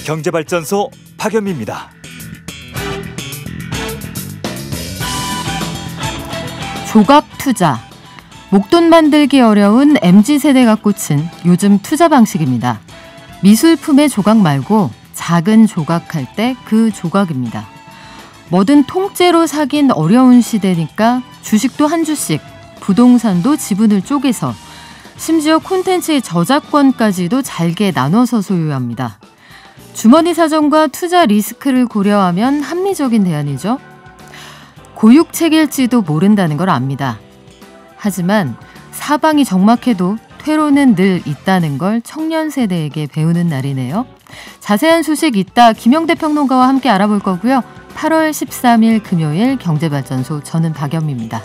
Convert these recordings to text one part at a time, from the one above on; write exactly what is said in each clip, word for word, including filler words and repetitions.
경제발전소 박연미입니다. 조각 투자. 목돈 만들기 어려운 엠지 세대가 꽂힌 요즘 투자 방식입니다. 미술품의 조각 말고 작은 조각할 때 그 조각입니다. 뭐든 통째로 사긴 어려운 시대니까 주식도 한 주씩, 부동산도 지분을 쪼개서, 심지어 콘텐츠의 저작권까지도 잘게 나눠서 소유합니다. 주머니 사정과 투자 리스크를 고려하면 합리적인 대안이죠. 고육책일지도 모른다는 걸 압니다. 하지만 사방이 적막해도 퇴로는 늘 있다는 걸 청년 세대에게 배우는 날이네요. 자세한 소식 이따 김영대 평론가와 함께 알아볼 거고요. 팔월 십삼일 금요일 경제발전소, 저는 박연미입니다.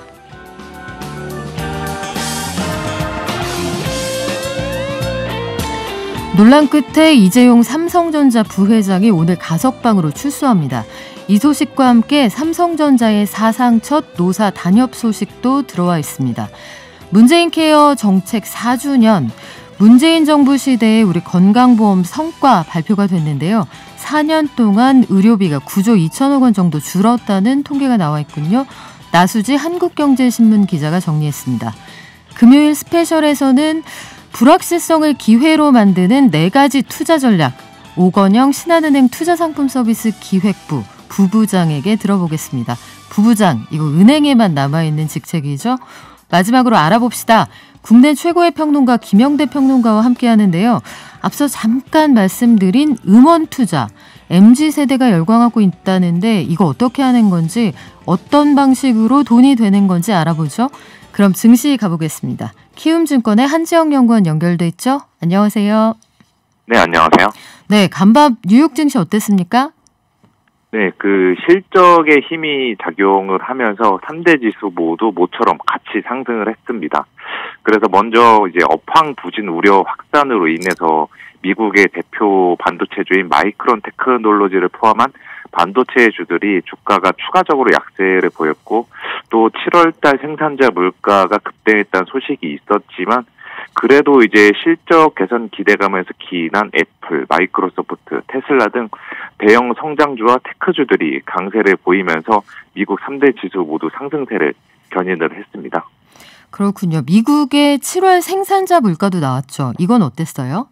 논란 끝에 이재용 삼성전자 부회장이 오늘 가석방으로 출소합니다. 이 소식과 함께 삼성전자의 사상 첫 노사 단협 소식도 들어와 있습니다. 문재인 케어 정책 사 주년, 문재인 정부 시대의 우리 건강보험 성과 발표가 됐는데요. 사 년 동안 의료비가 구조 이천억 원 정도 줄었다는 통계가 나와 있군요. 나수지 한국경제신문 기자가 정리했습니다. 금요일 스페셜에서는 불확실성을 기회로 만드는 네 가지 투자 전략, 오건영 신한은행 투자상품서비스 기획부 부부장에게 들어보겠습니다. 부부장, 이거 은행에만 남아있는 직책이죠? 마지막으로 알아봅시다. 국내 최고의 평론가 김영대 평론가와 함께 하는데요. 앞서 잠깐 말씀드린 음원 투자, 엠지 세대가 열광하고 있다는데 이거 어떻게 하는 건지, 어떤 방식으로 돈이 되는 건지 알아보죠. 그럼 증시 가보겠습니다. 키움증권의 한지영 연구원 연결돼 있죠? 안녕하세요. 네, 안녕하세요. 네, 간밤 뉴욕 증시 어땠습니까? 네, 그 실적의 힘이 작용을 하면서 삼 대 지수 모두 모처럼 같이 상승을 했습니다. 그래서 먼저 이제 업황 부진 우려 확산으로 인해서 미국의 대표 반도체주인 마이크론 테크놀로지를 포함한 반도체주들이 주가가 추가적으로 약세를 보였고, 또 칠월달 생산자 물가가 급등했다는 소식이 있었지만, 그래도 이제 실적 개선 기대감에서 기인한 애플, 마이크로소프트, 테슬라 등 대형 성장주와 테크주들이 강세를 보이면서 미국 삼 대 지수 모두 상승세를 견인을 했습니다. 그렇군요. 미국의 칠월 생산자 물가도 나왔죠. 이건 어땠어요?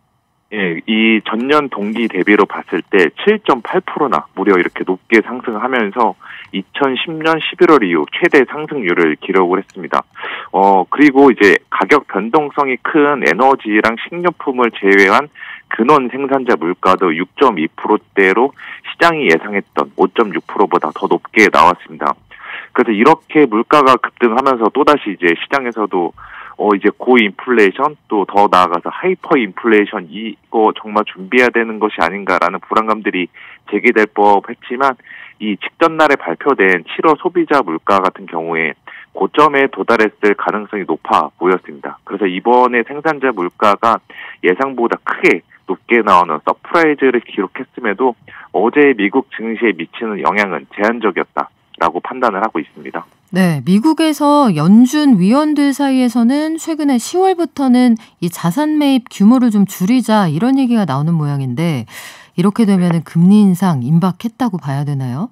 예, 이 전년 동기 대비로 봤을 때 칠 점 팔 퍼센트나 무려 이렇게 높게 상승하면서 이천십 년 십일월 이후 최대 상승률을 기록을 했습니다. 어, 그리고 이제 가격 변동성이 큰 에너지랑 식료품을 제외한 근원 생산자 물가도 육 점 이 퍼센트대로 시장이 예상했던 오 점 육 퍼센트보다 더 높게 나왔습니다. 그래서 이렇게 물가가 급등하면서 또다시 이제 시장에서도 어, 이제 고인플레이션, 또 더 나아가서 하이퍼 인플레이션, 이거 정말 준비해야 되는 것이 아닌가라는 불안감들이 제기될 법했지만, 이 직전 날에 발표된 칠월 소비자 물가 같은 경우에 고점에 도달했을 가능성이 높아 보였습니다. 그래서 이번에 생산자 물가가 예상보다 크게 높게 나오는 서프라이즈를 기록했음에도 어제 미국 증시에 미치는 영향은 제한적이었다라고 판단을 하고 있습니다. 네, 미국에서 연준 위원들 사이에서는 최근에 시월부터는 이 자산 매입 규모를 좀 줄이자, 이런 얘기가 나오는 모양인데, 이렇게 되면은 금리 인상 임박했다고 봐야 되나요?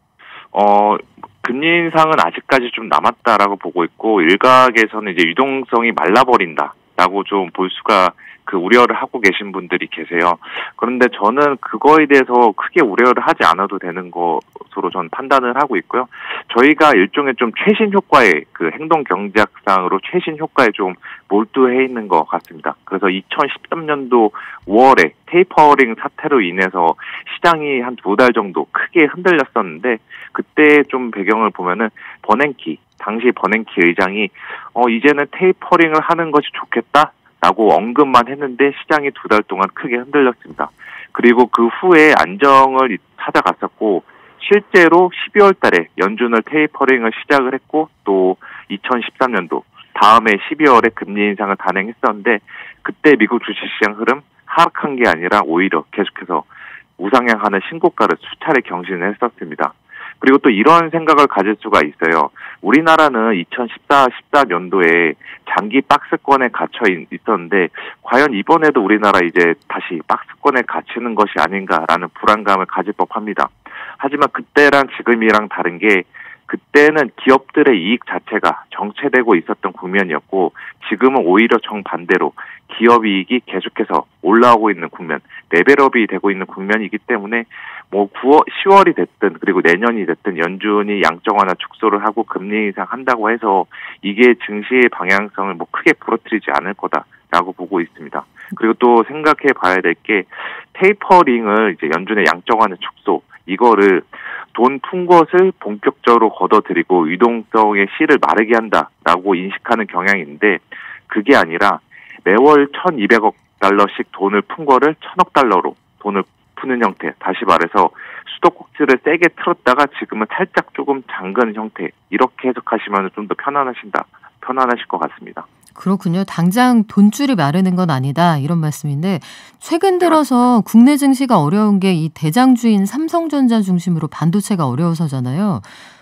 어, 금리 인상은 아직까지 좀 남았다라고 보고 있고, 일각에서는 이제 유동성이 말라버린다라고 좀 볼 수가, 그 우려를 하고 계신 분들이 계세요. 그런데 저는 그거에 대해서 크게 우려를 하지 않아도 되는 것으로 저는 판단을 하고 있고요. 저희가 일종의 좀 최신 효과의 그 행동 경제학상으로 최신 효과에 좀 몰두해 있는 것 같습니다. 그래서 이천십삼 년도 오월에 테이퍼링 사태로 인해서 시장이 한 두 달 정도 크게 흔들렸었는데, 그때 좀 배경을 보면은 버냉키, 당시 버냉키 의장이 어 이제는 테이퍼링을 하는 것이 좋겠다 라고 언급만 했는데 시장이 두 달 동안 크게 흔들렸습니다. 그리고 그 후에 안정을 찾아갔었고, 실제로 십이월 달에 연준을 테이퍼링을 시작을 했고, 또 이천십삼 년도 다음에 십이월에 금리 인상을 단행했었는데, 그때 미국 주식시장 흐름 하락한 게 아니라 오히려 계속해서 우상향하는 신고가를 수차례 경신을 했었습니다. 그리고 또 이런 생각을 가질 수가 있어요. 우리나라는 이천십사, 십사 년도에 장기 박스권에 갇혀 있었는데 과연 이번에도 우리나라 이제 다시 박스권에 갇히는 것이 아닌가라는 불안감을 가질 법합니다. 하지만 그때랑 지금이랑 다른 게 그때는 기업들의 이익 자체가 정체되고 있었던 국면이었고 지금은 오히려 정반대로 기업 이익이 계속해서 올라오고 있는 국면, 레벨업이 되고 있는 국면이기 때문에 뭐 구월, 시월이 됐든 그리고 내년이 됐든 연준이 양적 완화 축소를 하고 금리 인상 한다고 해서 이게 증시의 방향성을 뭐 크게 부러뜨리지 않을 거다라고 보고 있습니다. 그리고 또 생각해 봐야 될 게 테이퍼링을 이제 연준의 양적 완화 축소 이거를 돈 푼 것을 본격적으로 걷어들이고 유동성의 씨를 마르게 한다라고 인식하는 경향인데 그게 아니라 매월 천이백억 달러씩 돈을 푼 거를 천억 달러로 돈을 푸는 형태. 다시 말해서 수도꼭지를 세게 틀었다가 지금은 살짝 조금 잠그는 형태. 이렇게 해석하시면 좀 더 편안하신다. 편안하실 것 같습니다. 그렇군요. 당장 돈줄이 마르는 건 아니다 이런 말씀인데 최근 들어서 국내 증시가 어려운 게 이 대장주인 삼성전자 중심으로 반도체가 어려워서잖아요.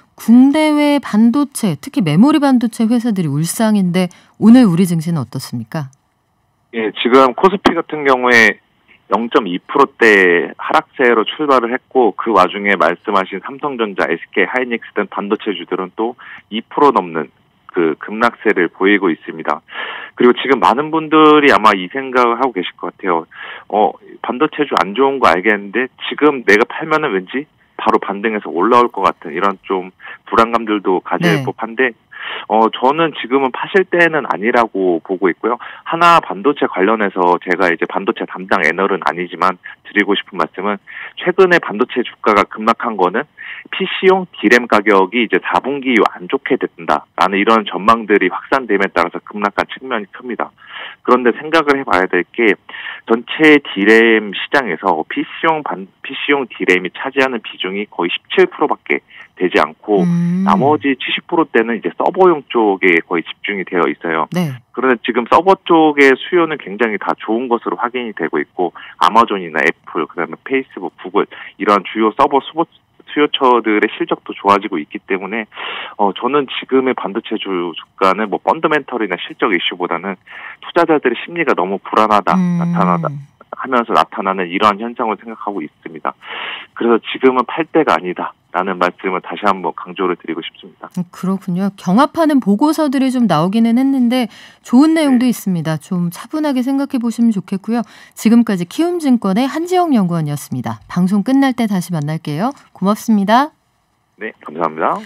국내외 반도체, 특히 메모리 반도체 회사들이 울상인데 오늘 우리 증시는 어떻습니까? 예, 지금 코스피 같은 경우에 영 점 이 퍼센트대 하락세로 출발을 했고 그 와중에 말씀하신 삼성전자, 에스케이 하이닉스 등 반도체주들은 또 이 퍼센트 넘는 그 급락세를 보이고 있습니다. 그리고 지금 많은 분들이 아마 이 생각을 하고 계실 것 같아요. 어, 반도체주 안 좋은 거 알겠는데 지금 내가 팔면은 왠지 바로 반등해서 올라올 것 같은 이런 좀 불안감들도 가질 네. 법한데 어, 저는 지금은 파실 때는 아니라고 보고 있고요. 하나 반도체 관련해서 제가 이제 반도체 담당 애널은 아니지만 드리고 싶은 말씀은 최근에 반도체 주가가 급락한 거는 피씨용 디램 가격이 이제 사 분기 안 좋게 된다라는 이런 전망들이 확산됨에 따라서 급락한 측면이 큽니다. 그런데 생각을 해봐야 될 게 전체 디램 시장에서 피씨용 반, 피씨용 디램이 차지하는 비중이 거의 십칠 퍼센트밖에 되지 않고 음. 나머지 칠십 퍼센트대는 이제 서버용 쪽에 거의 집중이 되어 있어요. 네. 그런데 지금 서버 쪽의 수요는 굉장히 다 좋은 것으로 확인이 되고 있고 아마존이나 애플, 그다음에 페이스북, 구글 이런 주요 서버 수보 수요처들의 실적도 좋아지고 있기 때문에 어 저는 지금의 반도체주 주가는 뭐 펀더멘털이나 실적 이슈보다는 투자자들의 심리가 너무 불안하다 음. 나타나다 하면서 나타나는 이러한 현상을 생각하고 있습니다. 그래서 지금은 팔 때가 아니다라는 말씀을 다시 한번 강조를 드리고 싶습니다. 그렇군요. 경합하는 보고서들이 좀 나오기는 했는데 좋은 내용도 네. 있습니다. 좀 차분하게 생각해 보시면 좋겠고요. 지금까지 키움증권의 한지영 연구원이었습니다. 방송 끝날 때 다시 만날게요. 고맙습니다. 네, 감사합니다.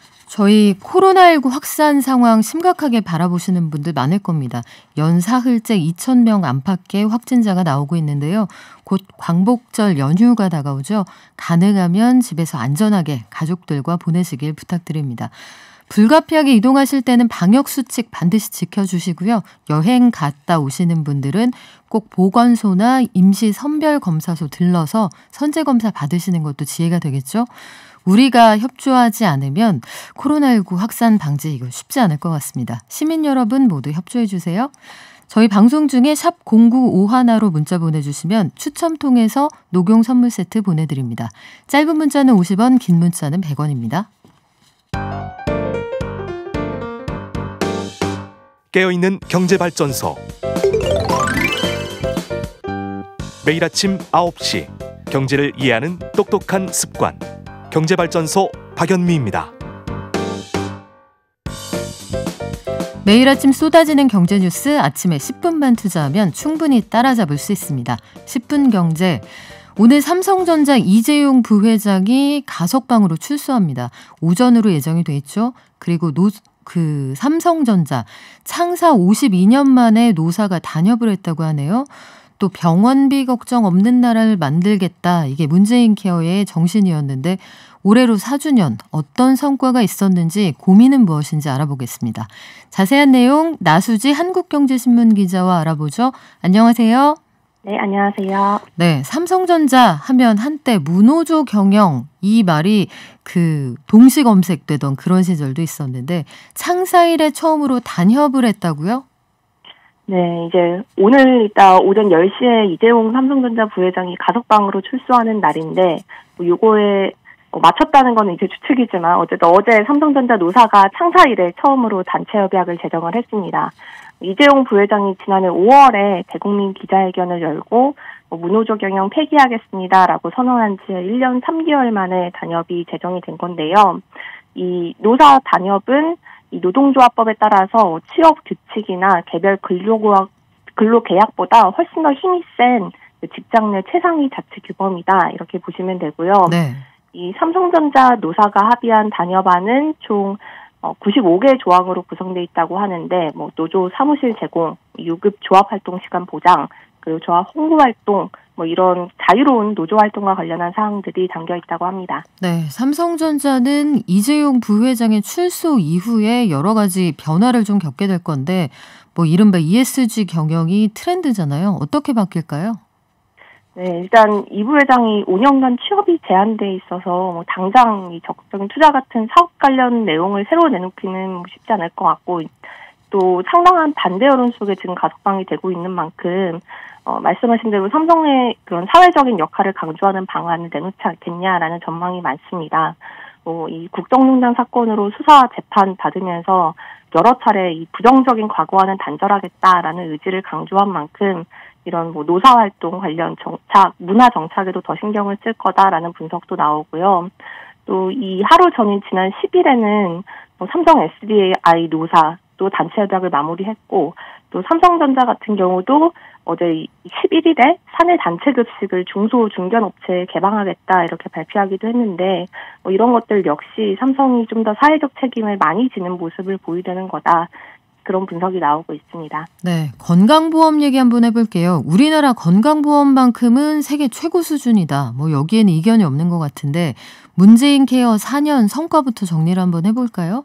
저희 코로나십구 확산 상황 심각하게 바라보시는 분들 많을 겁니다. 연 사흘째 이천 명 안팎의 확진자가 나오고 있는데요. 곧 광복절 연휴가 다가오죠. 가능하면 집에서 안전하게 가족들과 보내시길 부탁드립니다. 불가피하게 이동하실 때는 방역수칙 반드시 지켜주시고요. 여행 갔다 오시는 분들은 꼭 보건소나 임시선별검사소 들러서 선제검사 받으시는 것도 지혜가 되겠죠. 우리가 협조하지 않으면 코로나십구 확산 방지 이거 쉽지 않을 것 같습니다. 시민 여러분 모두 협조해 주세요. 저희 방송 중에 샵 공구오일로 문자 보내주시면 추첨 통해서 녹용 선물 세트 보내드립니다. 짧은 문자는 오십 원, 긴 문자는 백 원입니다. 깨어있는 경제발전소 매일 아침 아홉 시 경제를 이해하는 똑똑한 습관 경제발전소 박연미입니다. 매일 아침 쏟아지는 경제 뉴스 아침에 십 분만 투자하면 충분히 따라잡을 수 있습니다. 십 분 경제. 오늘 삼성전자 이재용 부회장이 가석방으로 출소합니다. 오전으로 예정이 돼 있죠. 그리고 노, 그 삼성전자 창사 오십이 년 만에 노사가 단협을 했다고 하네요. 또 병원비 걱정 없는 나라를 만들겠다. 이게 문재인 케어의 정신이었는데 올해로 사 주년 어떤 성과가 있었는지 고민은 무엇인지 알아보겠습니다. 자세한 내용 나수지 한국경제신문 기자와 알아보죠. 안녕하세요. 네, 안녕하세요. 네, 삼성전자 하면 한때 문호조 경영 이 말이 그 동시 검색되던 그런 시절도 있었는데 창사 이래 처음으로 단협을 했다고요? 네, 이제 오늘 이따 오전 열 시에 이재용 삼성전자 부회장이 가석방으로 출소하는 날인데 요거에 어, 맞췄다는 건 이제 추측이지만 어쨌든 어제 삼성전자 노사가 창사 이래 처음으로 단체 협약을 제정을 했습니다. 이재용 부회장이 지난해 오월에 대국민 기자회견을 열고 뭐 무노조 경영 폐기하겠습니다라고 선언한 지 일 년 삼 개월 만에 단협이 제정이 된 건데요. 이 노사 단협은 이 노동조합법에 따라서 취업 규칙이나 개별 근로고학, 근로계약보다 훨씬 더 힘이 센 직장 내 최상위 자치 규범이다 이렇게 보시면 되고요. 네. 이 삼성전자 노사가 합의한 단협안은 총 구십오 개 조항으로 구성되어 있다고 하는데 뭐 노조 사무실 제공, 유급 조합 활동 시간 보장, 그리고 조합 홍보 활동 뭐 이런 자유로운 노조 활동과 관련한 사항들이 담겨 있다고 합니다. 네, 삼성전자는 이재용 부회장의 출소 이후에 여러 가지 변화를 좀 겪게 될 건데 뭐 이른바 이에스지 경영이 트렌드잖아요. 어떻게 바뀔까요? 네, 일단 이 부회장이 오 년간 취업이 제한돼 있어서 뭐 당장 이 적극적인 투자 같은 사업 관련 내용을 새로 내놓기는 쉽지 않을 것 같고 또 상당한 반대 여론 속에 지금 가석방이 되고 있는 만큼 어, 말씀하신 대로 삼성의 그런 사회적인 역할을 강조하는 방안을 내놓지 않겠냐라는 전망이 많습니다. 어, 이 국정농단 사건으로 수사 재판 받으면서 여러 차례 이 부정적인 과거와는 단절하겠다라는 의지를 강조한 만큼 이런 뭐 노사활동 관련 정착, 문화 정착에도 더 신경을 쓸 거다라는 분석도 나오고요. 또 이 하루 전인 지난 십 일에는 뭐 삼성 에스디아이 노사 또 단체 협약을 마무리했고 또 삼성전자 같은 경우도 어제 십일 일에 사내 단체 급식을 중소 중견업체에 개방하겠다 이렇게 발표하기도 했는데 뭐 이런 것들 역시 삼성이 좀 더 사회적 책임을 많이 지는 모습을 보이려는 거다. 그런 분석이 나오고 있습니다. 네, 건강보험 얘기 한번 해볼게요. 우리나라 건강보험만큼은 세계 최고 수준이다. 뭐 여기에는 이견이 없는 것 같은데 문재인 케어 사 년 성과부터 정리를 한번 해볼까요?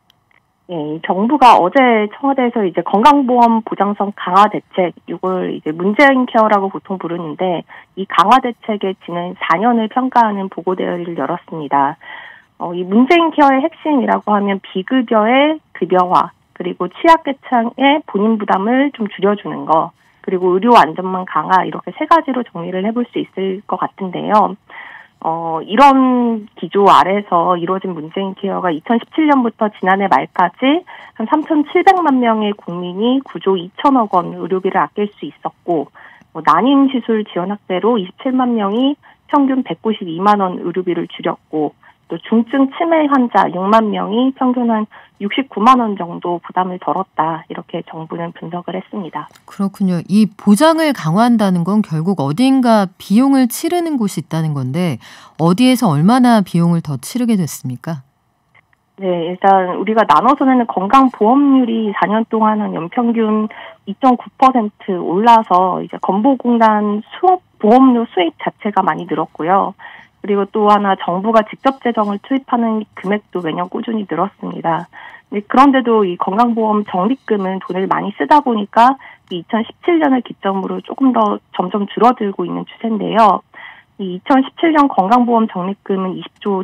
예, 정부가 어제 청와대에서 이제 건강보험 보장성 강화 대책, 이걸 이제 문재인 케어라고 보통 부르는데 이 강화 대책의 지난 사 년을 평가하는 보고 대회를 열었습니다. 어, 이 문재인 케어의 핵심이라고 하면 비급여의 급여화, 그리고 취약계층의 본인 부담을 좀 줄여주는 거, 그리고 의료 안전망 강화 이렇게 세 가지로 정리를 해볼 수 있을 것 같은데요. 어, 이런 기조 아래서 이루어진 문재인 케어가 이천십칠 년부터 지난해 말까지 한 삼천칠백만 명의 국민이 구조 이천억 원 의료비를 아낄 수 있었고, 뭐 난임 시술 지원 확대로 이십칠만 명이 평균 백구십이만 원 의료비를 줄였고, 또 중증 치매 환자 육만 명이 평균 한 육십구만 원 정도 부담을 덜었다. 이렇게 정부는 분석을 했습니다. 그렇군요. 이 보장을 강화한다는 건 결국 어딘가 비용을 치르는 곳이 있다는 건데 어디에서 얼마나 비용을 더 치르게 됐습니까? 네, 일단 우리가 나눠서 내는 건강보험률이 사 년 동안 한 연평균 이 점 구 퍼센트 올라서 이제 건보공단 수업 보험료 수입 자체가 많이 늘었고요. 그리고 또 하나 정부가 직접 재정을 투입하는 금액도 매년 꾸준히 늘었습니다. 그런데도 이 건강보험 적립금은 돈을 많이 쓰다 보니까 이천십칠 년을 기점으로 조금 더 점점 줄어들고 있는 추세인데요. 이 이천십칠 년 건강보험 적립금은 이십조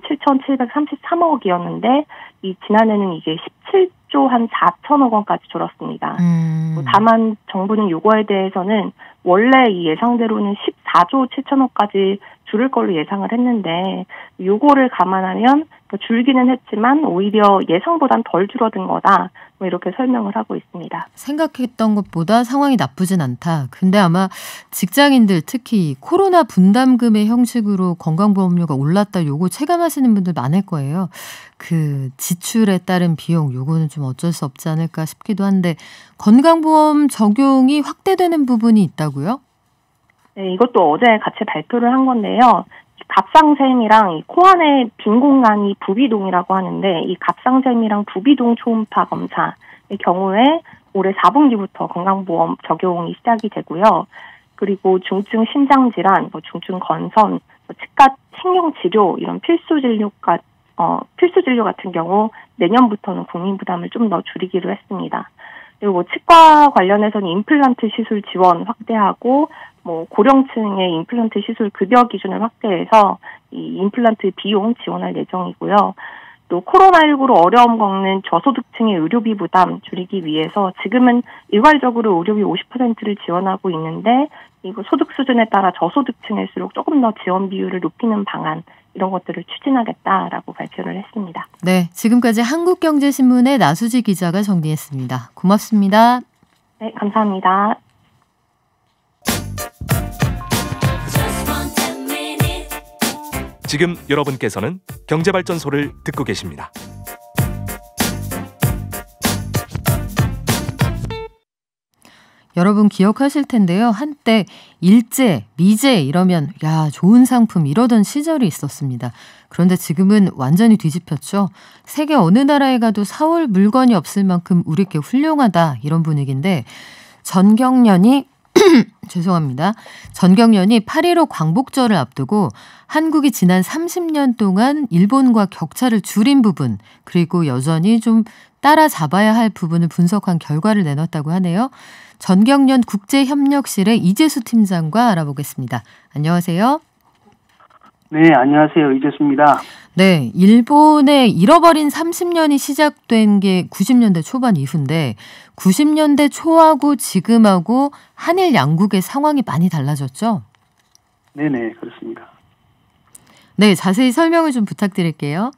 칠천칠백삼십삼억이었는데 이 지난해는 이게 십칠조 한 사천억 원까지 줄었습니다. 음. 다만 정부는 요거에 대해서는 원래 이 예상대로는 십사조 칠천억까지 줄을 걸로 예상을 했는데 요거를 감안하면 줄기는 했지만 오히려 예상보단 덜 줄어든 거다. 뭐 이렇게 설명을 하고 있습니다. 생각했던 것보다 상황이 나쁘진 않다. 근데 아마 직장인들 특히 코로나 분담금의 형식으로 건강보험료가 올랐다 요거 체감하시는 분들 많을 거예요. 그 지출에 따른 비용 요거는 좀 어쩔 수 없지 않을까 싶기도 한데 건강보험 적용이 확대되는 부분이 있다고요? 네, 이것도 어제 같이 발표를 한 건데요. 갑상샘이랑 이 코안의 빈 공간이 부비동이라고 하는데 이 갑상샘이랑 부비동 초음파 검사의 경우에 올해 사 분기부터 건강보험 적용이 시작이 되고요. 그리고 중증 심장질환, 뭐 중증 건선, 뭐 치과 신경 치료 이런 필수 진료가 어, 필수 진료 같은 경우 내년부터는 국민 부담을 좀 더 줄이기로 했습니다. 그리고 뭐 치과 관련해서는 임플란트 시술 지원 확대하고 뭐 고령층의 임플란트 시술 급여 기준을 확대해서 이 임플란트 비용 지원할 예정이고요. 또 코로나십구로 어려움 겪는 저소득층의 의료비 부담 줄이기 위해서 지금은 일괄적으로 의료비 오십 퍼센트를 지원하고 있는데 이거 소득 수준에 따라 저소득층일수록 조금 더 지원 비율을 높이는 방안 이런 것들을 추진하겠다라고 발표를 했습니다. 네, 지금까지 한국경제신문의 나수지 기자가 정리했습니다. 고맙습니다. 네, 감사합니다. 지금 여러분께서는 경제발전소를 듣고 계십니다. 여러분 기억하실 텐데요. 한때 일제, 미제 이러면 야 좋은 상품 이러던 시절이 있었습니다. 그런데 지금은 완전히 뒤집혔죠. 세계 어느 나라에 가도 사올 물건이 없을 만큼 우리께 훌륭하다 이런 분위기인데 전경련이 죄송합니다. 전경련이 팔일오 광복절을 앞두고 한국이 지난 삼십 년 동안 일본과 격차를 줄인 부분 그리고 여전히 좀 따라잡아야 할 부분을 분석한 결과를 내놨다고 하네요. 전경련 국제협력실의 이재수 팀장과 알아보겠습니다. 안녕하세요. 네, 안녕하세요. 이재수입니다. 네, 일본의 잃어버린 삼십 년이 시작된 게 구십 년대 초반 이후인데 구십 년대 초하고 지금하고 한일 양국의 상황이 많이 달라졌죠? 네네, 그렇습니다. 네, 자세히 설명을 좀 부탁드릴게요.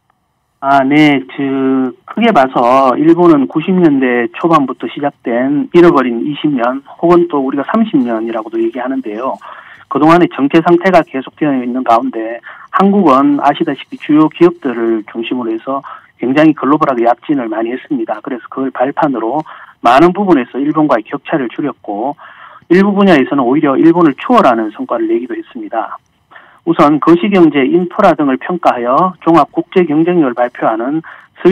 아, 네. 그, 크게 봐서 일본은 구십 년대 초반부터 시작된 잃어버린 이십 년 혹은 또 우리가 삼십 년이라고도 얘기하는데요. 그동안의 정체 상태가 계속되어 있는 가운데 한국은 아시다시피 주요 기업들을 중심으로 해서 굉장히 글로벌하게 약진을 많이 했습니다. 그래서 그걸 발판으로 많은 부분에서 일본과의 격차를 줄였고 일부 분야에서는 오히려 일본을 추월하는 성과를 내기도 했습니다. 우선 거시경제, 인프라 등을 평가하여 종합국제경쟁력을 발표하는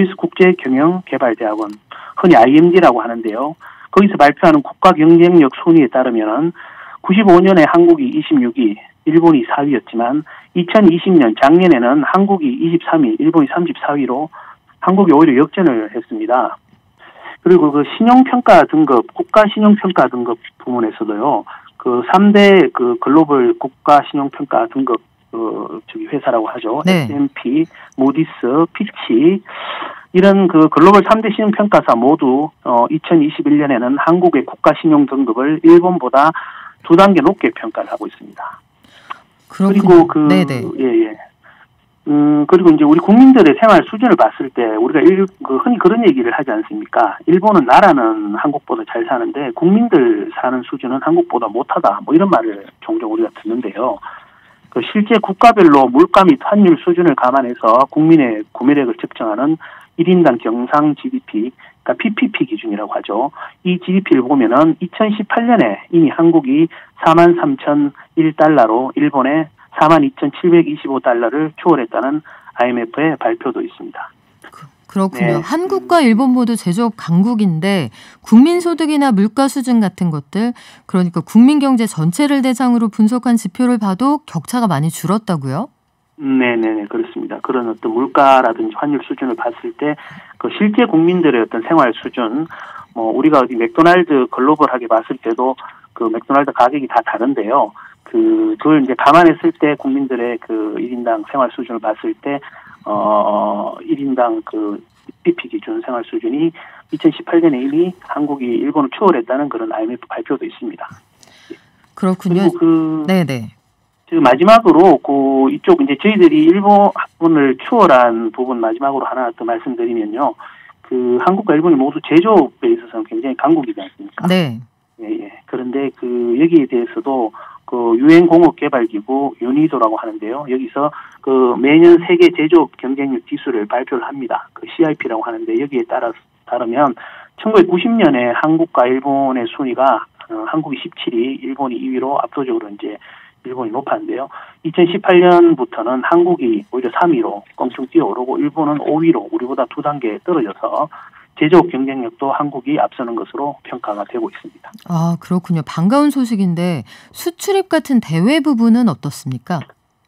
스위스국제경영개발대학원, 흔히 아이엠디라고 하는데요. 거기서 발표하는 국가경쟁력 순위에 따르면 구십오 년에 한국이 이십육 위, 일본이 사 위였지만 이천이십 년 작년에는 한국이 이십삼 위, 일본이 삼십사 위로 한국이 오히려 역전을 했습니다. 그리고 그 신용평가 등급, 국가신용평가 등급 부문에서도요. 그 삼 대 그 글로벌 국가신용평가 등급 그 저기 회사라고 하죠. 네. 에스 앤 피, 무디스, 피치 이런 그 글로벌 삼 대 신용평가사 모두 어 이천이십일 년에는 한국의 국가신용 등급을 일본보다 두 단계 높게 평가를 하고 있습니다. 그렇군요. 그리고 그 네네. 예, 예. 음, 그리고 이제 우리 국민들의 생활 수준을 봤을 때 우리가 일, 그 흔히 그런 얘기를 하지 않습니까? 일본은 나라는 한국보다 잘 사는데 국민들 사는 수준은 한국보다 못하다. 뭐 이런 말을 종종 우리가 듣는데요. 그 실제 국가별로 물가 및 환율 수준을 감안해서 국민의 구매력을 측정하는 일 인당 경상 지디피, 그러니까 피피피 기준이라고 하죠. 이 지디피를 보면은 이천십팔 년에 이미 한국이 사만 삼천일 달러로 일본의 사만 이천칠백이십오 달러를 초월했다는 아이엠에프의 발표도 있습니다. 그, 그렇군요. 네. 한국과 일본 모두 제조업 강국인데 국민소득이나 물가 수준 같은 것들 그러니까 국민 경제 전체를 대상으로 분석한 지표를 봐도 격차가 많이 줄었다고요? 네네네 그렇습니다. 그런 어떤 물가라든지 환율 수준을 봤을 때 그 실제 국민들의 어떤 생활 수준 뭐 우리가 어디 맥도날드 글로벌하게 봤을 때도 그 맥도날드 가격이 다 다른데요. 그, 그걸 이제 감안했을 때 국민들의 그 일 인당 생활 수준을 봤을 때, 어, 일 인당 그 피피 기준 생활 수준이 이천십팔 년에 이미 한국이 일본을 추월했다는 그런 아이엠에프 발표도 있습니다. 그렇군요. 그리고 그, 네네. 지금 마지막으로 그 이쪽 이제 저희들이 일본을 추월한 부분 마지막으로 하나 더 말씀드리면요. 그 한국과 일본이 모두 제조업에 있어서는 굉장히 강국이지 않습니까? 네. 예, 예. 그런데 그 여기에 대해서도 그 유엔공업개발기구 유니도라고 하는데요. 여기서 그 매년 세계 제조업 경쟁력 지수를 발표를 합니다. 그 씨아이피라고 하는데 여기에 따라 따르면 천구백구십 년에 한국과 일본의 순위가 어, 한국이 십칠 위, 일본이 이 위로 압도적으로 이제 일본이 높았는데요. 이천십팔 년부터는 한국이 오히려 삼 위로 껑충 뛰어오르고 일본은 오 위로 우리보다 두 단계 떨어져서 제조업 경쟁력도 한국이 앞서는 것으로 평가가 되고 있습니다. 아, 그렇군요. 반가운 소식인데 수출입 같은 대외 부분은 어떻습니까?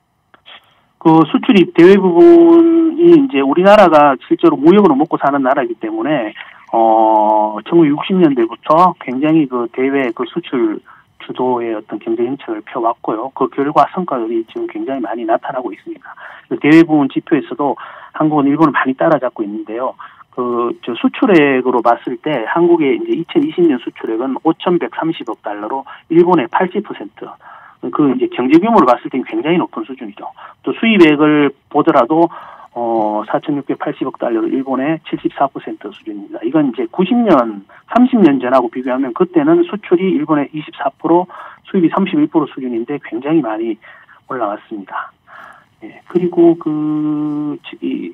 그 수출입 대외 부분이 이제 우리나라가 실제로 무역으로 먹고 사는 나라이기 때문에 어 천구백육십 년대부터 굉장히 그 대외 그 수출 주도의 어떤 경제 정책을 펴왔고요. 그 결과 성과들이 지금 굉장히 많이 나타나고 있습니다. 대부분 지표에서도 한국은 일본을 많이 따라잡고 있는데요. 그, 저 수출액으로 봤을 때 한국의 이제 이천이십 년 수출액은 오천백삼십억 달러로 일본의 팔십 퍼센트. 그 이제 경제 규모를 봤을 때는 굉장히 높은 수준이죠. 또 수입액을 보더라도 어, 사천육백팔십억 달러로 일본의 칠십사 퍼센트 수준입니다. 이건 이제 구십 년, 삼십 년 전하고 비교하면 그때는 수출이 일본의 이십사 퍼센트, 수입이 삼십일 퍼센트 수준인데 굉장히 많이 올라갔습니다. 예, 그리고 그, 이,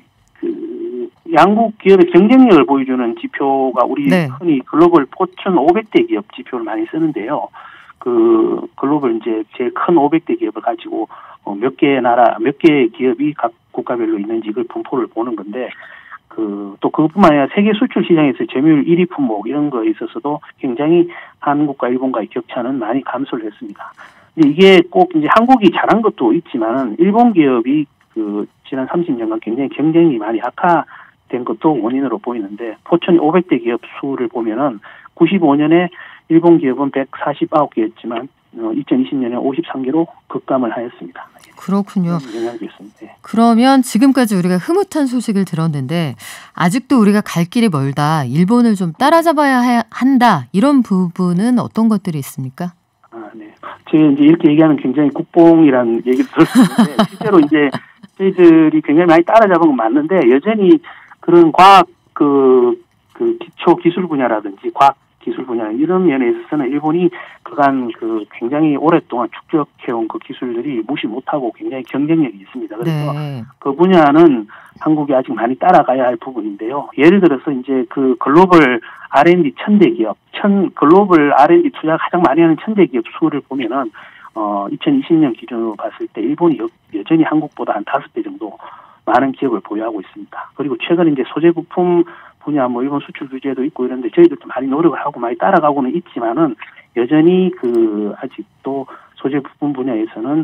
그, 양국 기업의 경쟁력을 보여주는 지표가 우리 네. 흔히 글로벌 포춘 오백 대 기업 지표를 많이 쓰는데요. 그, 글로벌 이제 제일 큰 오백 대 기업을 가지고 어, 몇 개 나라, 몇 개의 기업이 각 국가별로 있는지 그걸 분포를 보는 건데, 그, 또 그것뿐만 아니라 세계 수출 시장에서 점유율 일 위 품목 이런 거에 있어서도 굉장히 한국과 일본과의 격차는 많이 감소를 했습니다. 이게 꼭 이제 한국이 잘한 것도 있지만은 일본 기업이 그 지난 삼십 년간 굉장히 경쟁이 많이 악화된 것도 원인으로 보이는데, 포춘 오백 대 기업 수를 보면은 구십오 년에 일본 기업은 백사십구 개였지만 어, 이천이십 년에 오십삼 개로 급감을 하였습니다. 그렇군요. 영향이 있습니다. 네. 그러면 지금까지 우리가 흐뭇한 소식을 들었는데 아직도 우리가 갈 길이 멀다, 일본을 좀 따라잡아야 하, 한다, 이런 부분은 어떤 것들이 있습니까? 아, 네. 제가 이제 이렇게 얘기하면 굉장히 국뽕이라는 얘기를 들었는데 실제로 이제 저희들이 굉장히 많이 따라잡은 건 맞는데 여전히 그런 과학 그, 그 기초 기술 분야라든지 과학 기술 분야 이런 면에 있어서는 일본이 그간 그 굉장히 오랫동안 축적해온 그 기술들이 무시 못하고 굉장히 경쟁력이 있습니다. 그래서 네. 그 분야는 한국이 아직 많이 따라가야 할 부분인데요. 예를 들어서 이제 그 글로벌 알 앤 디 천대 기업, 천 글로벌 알 앤 디 투자 가장 많이 하는 천대 기업 수를 보면은 어 이천이십 년 기준으로 봤을 때 일본이 여, 여전히 한국보다 한 다섯 배 정도 많은 기업을 보유하고 있습니다. 그리고 최근 이제 소재 부품 분야 뭐 일본 수출 규제도 있고 이런데 저희들도 많이 노력을 하고 많이 따라가고는 있지만은 여전히 그 아직도 소재 부품 분야에서는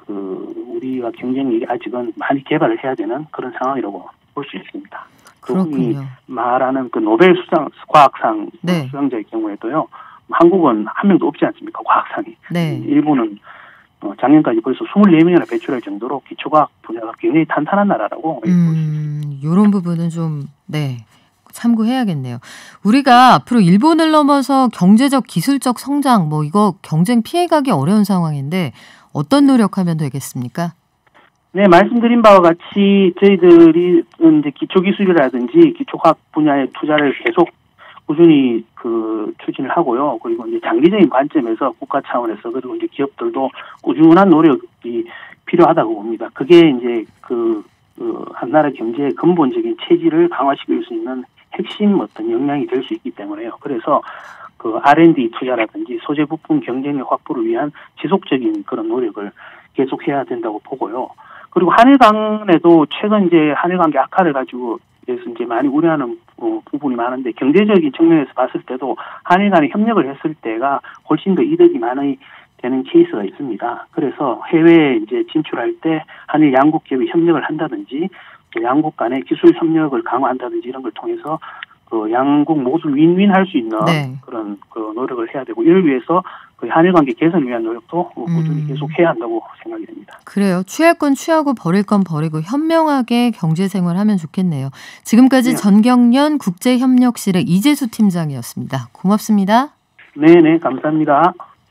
그 우리가 경쟁력이 아직은 많이 개발을 해야 되는 그런 상황이라고 볼 수 있습니다. 흔히 말하는 그 노벨 수상 과학상 네. 수상자의 경우에도요, 한국은 한 명도 없지 않습니까? 과학상이. 네. 일본은 어, 작년까지 벌써 이십사 명이나 배출할 정도로 기초과학 분야가 굉장히 탄탄한 나라라고. 음, 이런 부분은 좀 네. 참고해야겠네요. 우리가 앞으로 일본을 넘어서 경제적, 기술적 성장, 뭐 이거 경쟁 피해가기 어려운 상황인데 어떤 노력하면 되겠습니까? 네, 말씀드린 바와 같이 저희들이 이제 기초기술이라든지 기초과학 분야의 투자를 계속 꾸준히 그 추진을 하고요. 그리고 이제 장기적인 관점에서 국가 차원에서 그리고 이제 기업들도 꾸준한 노력이 필요하다고 봅니다. 그게 이제 그, 그 한 나라 경제의 근본적인 체질을 강화시킬 수 있는 핵심 어떤 역량이 될 수 있기 때문에요. 그래서 그 알 앤 디 투자라든지 소재 부품 경쟁력 확보를 위한 지속적인 그런 노력을 계속해야 된다고 보고요. 그리고 한일 간에도 최근 이제 한일 관계 악화를 가지고 그래서 이제 많이 우려하는 어, 부분이 많은데 경제적인 측면에서 봤을 때도 한일 간에 협력을 했을 때가 훨씬 더 이득이 많이 되는 케이스가 있습니다. 그래서 해외에 이제 진출할 때 한일 양국 기업이 협력을 한다든지 양국 간의 기술 협력을 강화한다든지 이런 걸 통해서 그 양국 모두 윈윈 할 수 있는 네. 그런 그 노력을 해야 되고 이를 위해서 그 한일 관계 개선을 위한 노력도 꾸준히 음. 계속 해야 한다고 생각이 됩니다. 그래요. 취할 건 취하고 버릴 건 버리고 현명하게 경제 생활하면 좋겠네요. 지금까지 네. 전경련 국제협력실의 이재수 팀장이었습니다. 고맙습니다. 네네 감사합니다.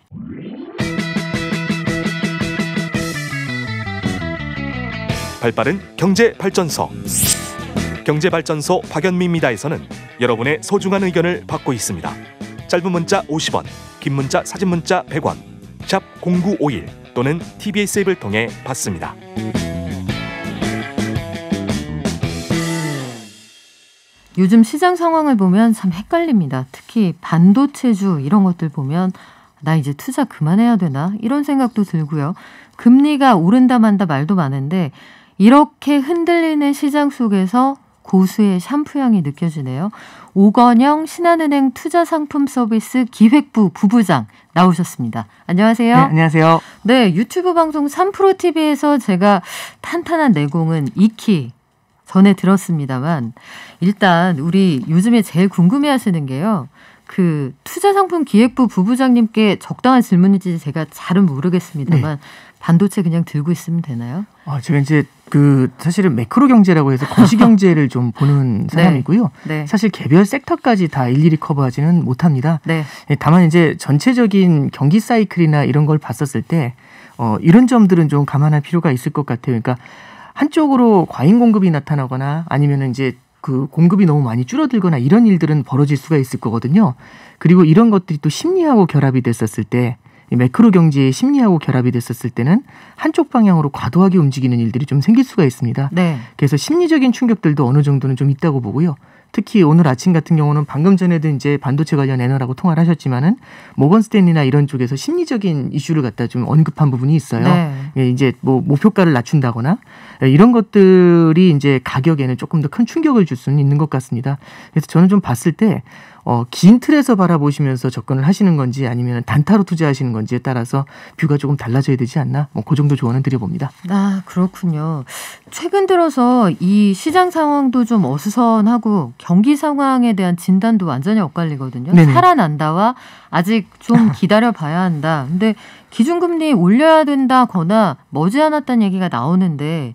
발빠른 경제발전소 경제발전소 박연미입니다에서는 여러분의 소중한 의견을 받고 있습니다. 짧은 문자 오십 원, 긴 문자 사진 문자 백 원, 샵 공구오일 또는 티비에스 앱을 통해 받습니다. 요즘 시장 상황을 보면 참 헷갈립니다. 특히 반도체주 이런 것들 보면 나 이제 투자 그만해야 되나 이런 생각도 들고요. 금리가 오른다 만다 말도 많은데 이렇게 흔들리는 시장 속에서 고수의 샴푸 향이 느껴지네요. 오건영 신한은행 투자상품 서비스 기획부 부부장 나오셨습니다. 안녕하세요. 네, 안녕하세요. 네, 유튜브 방송 삼 프로티비에서 제가 탄탄한 내공은 익히 전에 들었습니다만 일단 우리 요즘에 제일 궁금해하시는 게요. 그 투자상품기획부 부부장님께 적당한 질문인지 제가 잘은 모르겠습니다만 네. 반도체 그냥 들고 있으면 되나요? 아, 제가 이제 그 사실은 매크로 경제라고 해서 거시 경제를 좀 보는 사람이고요. 네. 네. 사실 개별 섹터까지 다 일일이 커버하지는 못합니다. 네. 다만 이제 전체적인 경기 사이클이나 이런 걸 봤었을 때 어, 이런 점들은 좀 감안할 필요가 있을 것 같아요. 그러니까 한쪽으로 과잉 공급이 나타나거나 아니면 이제 그 공급이 너무 많이 줄어들거나 이런 일들은 벌어질 수가 있을 거거든요. 그리고 이런 것들이 또 심리하고 결합이 됐었을 때 매크로 경제의 심리하고 결합이 됐었을 때는 한쪽 방향으로 과도하게 움직이는 일들이 좀 생길 수가 있습니다. 네. 그래서 심리적인 충격들도 어느 정도는 좀 있다고 보고요. 특히 오늘 아침 같은 경우는 방금 전에도 이제 반도체 관련 애널하고 통화를 하셨지만은 모건 스탠리나 이런 쪽에서 심리적인 이슈를 갖다 좀 언급한 부분이 있어요. 네. 예, 이제 뭐 목표가를 낮춘다거나 이런 것들이 이제 가격에는 조금 더 큰 충격을 줄 수는 있는 것 같습니다. 그래서 저는 좀 봤을 때 어, 긴 틀에서 바라보시면서 접근을 하시는 건지 아니면 단타로 투자하시는 건지에 따라서 뷰가 조금 달라져야 되지 않나? 뭐 그 정도 조언은 드려봅니다. 아, 그렇군요. 최근 들어서 이 시장 상황도 좀 어수선하고 경기 상황에 대한 진단도 완전히 엇갈리거든요. 네네. 살아난다와 아직 좀 기다려봐야 한다. 근데 기준금리 올려야 된다거나 머지않았다는 얘기가 나오는데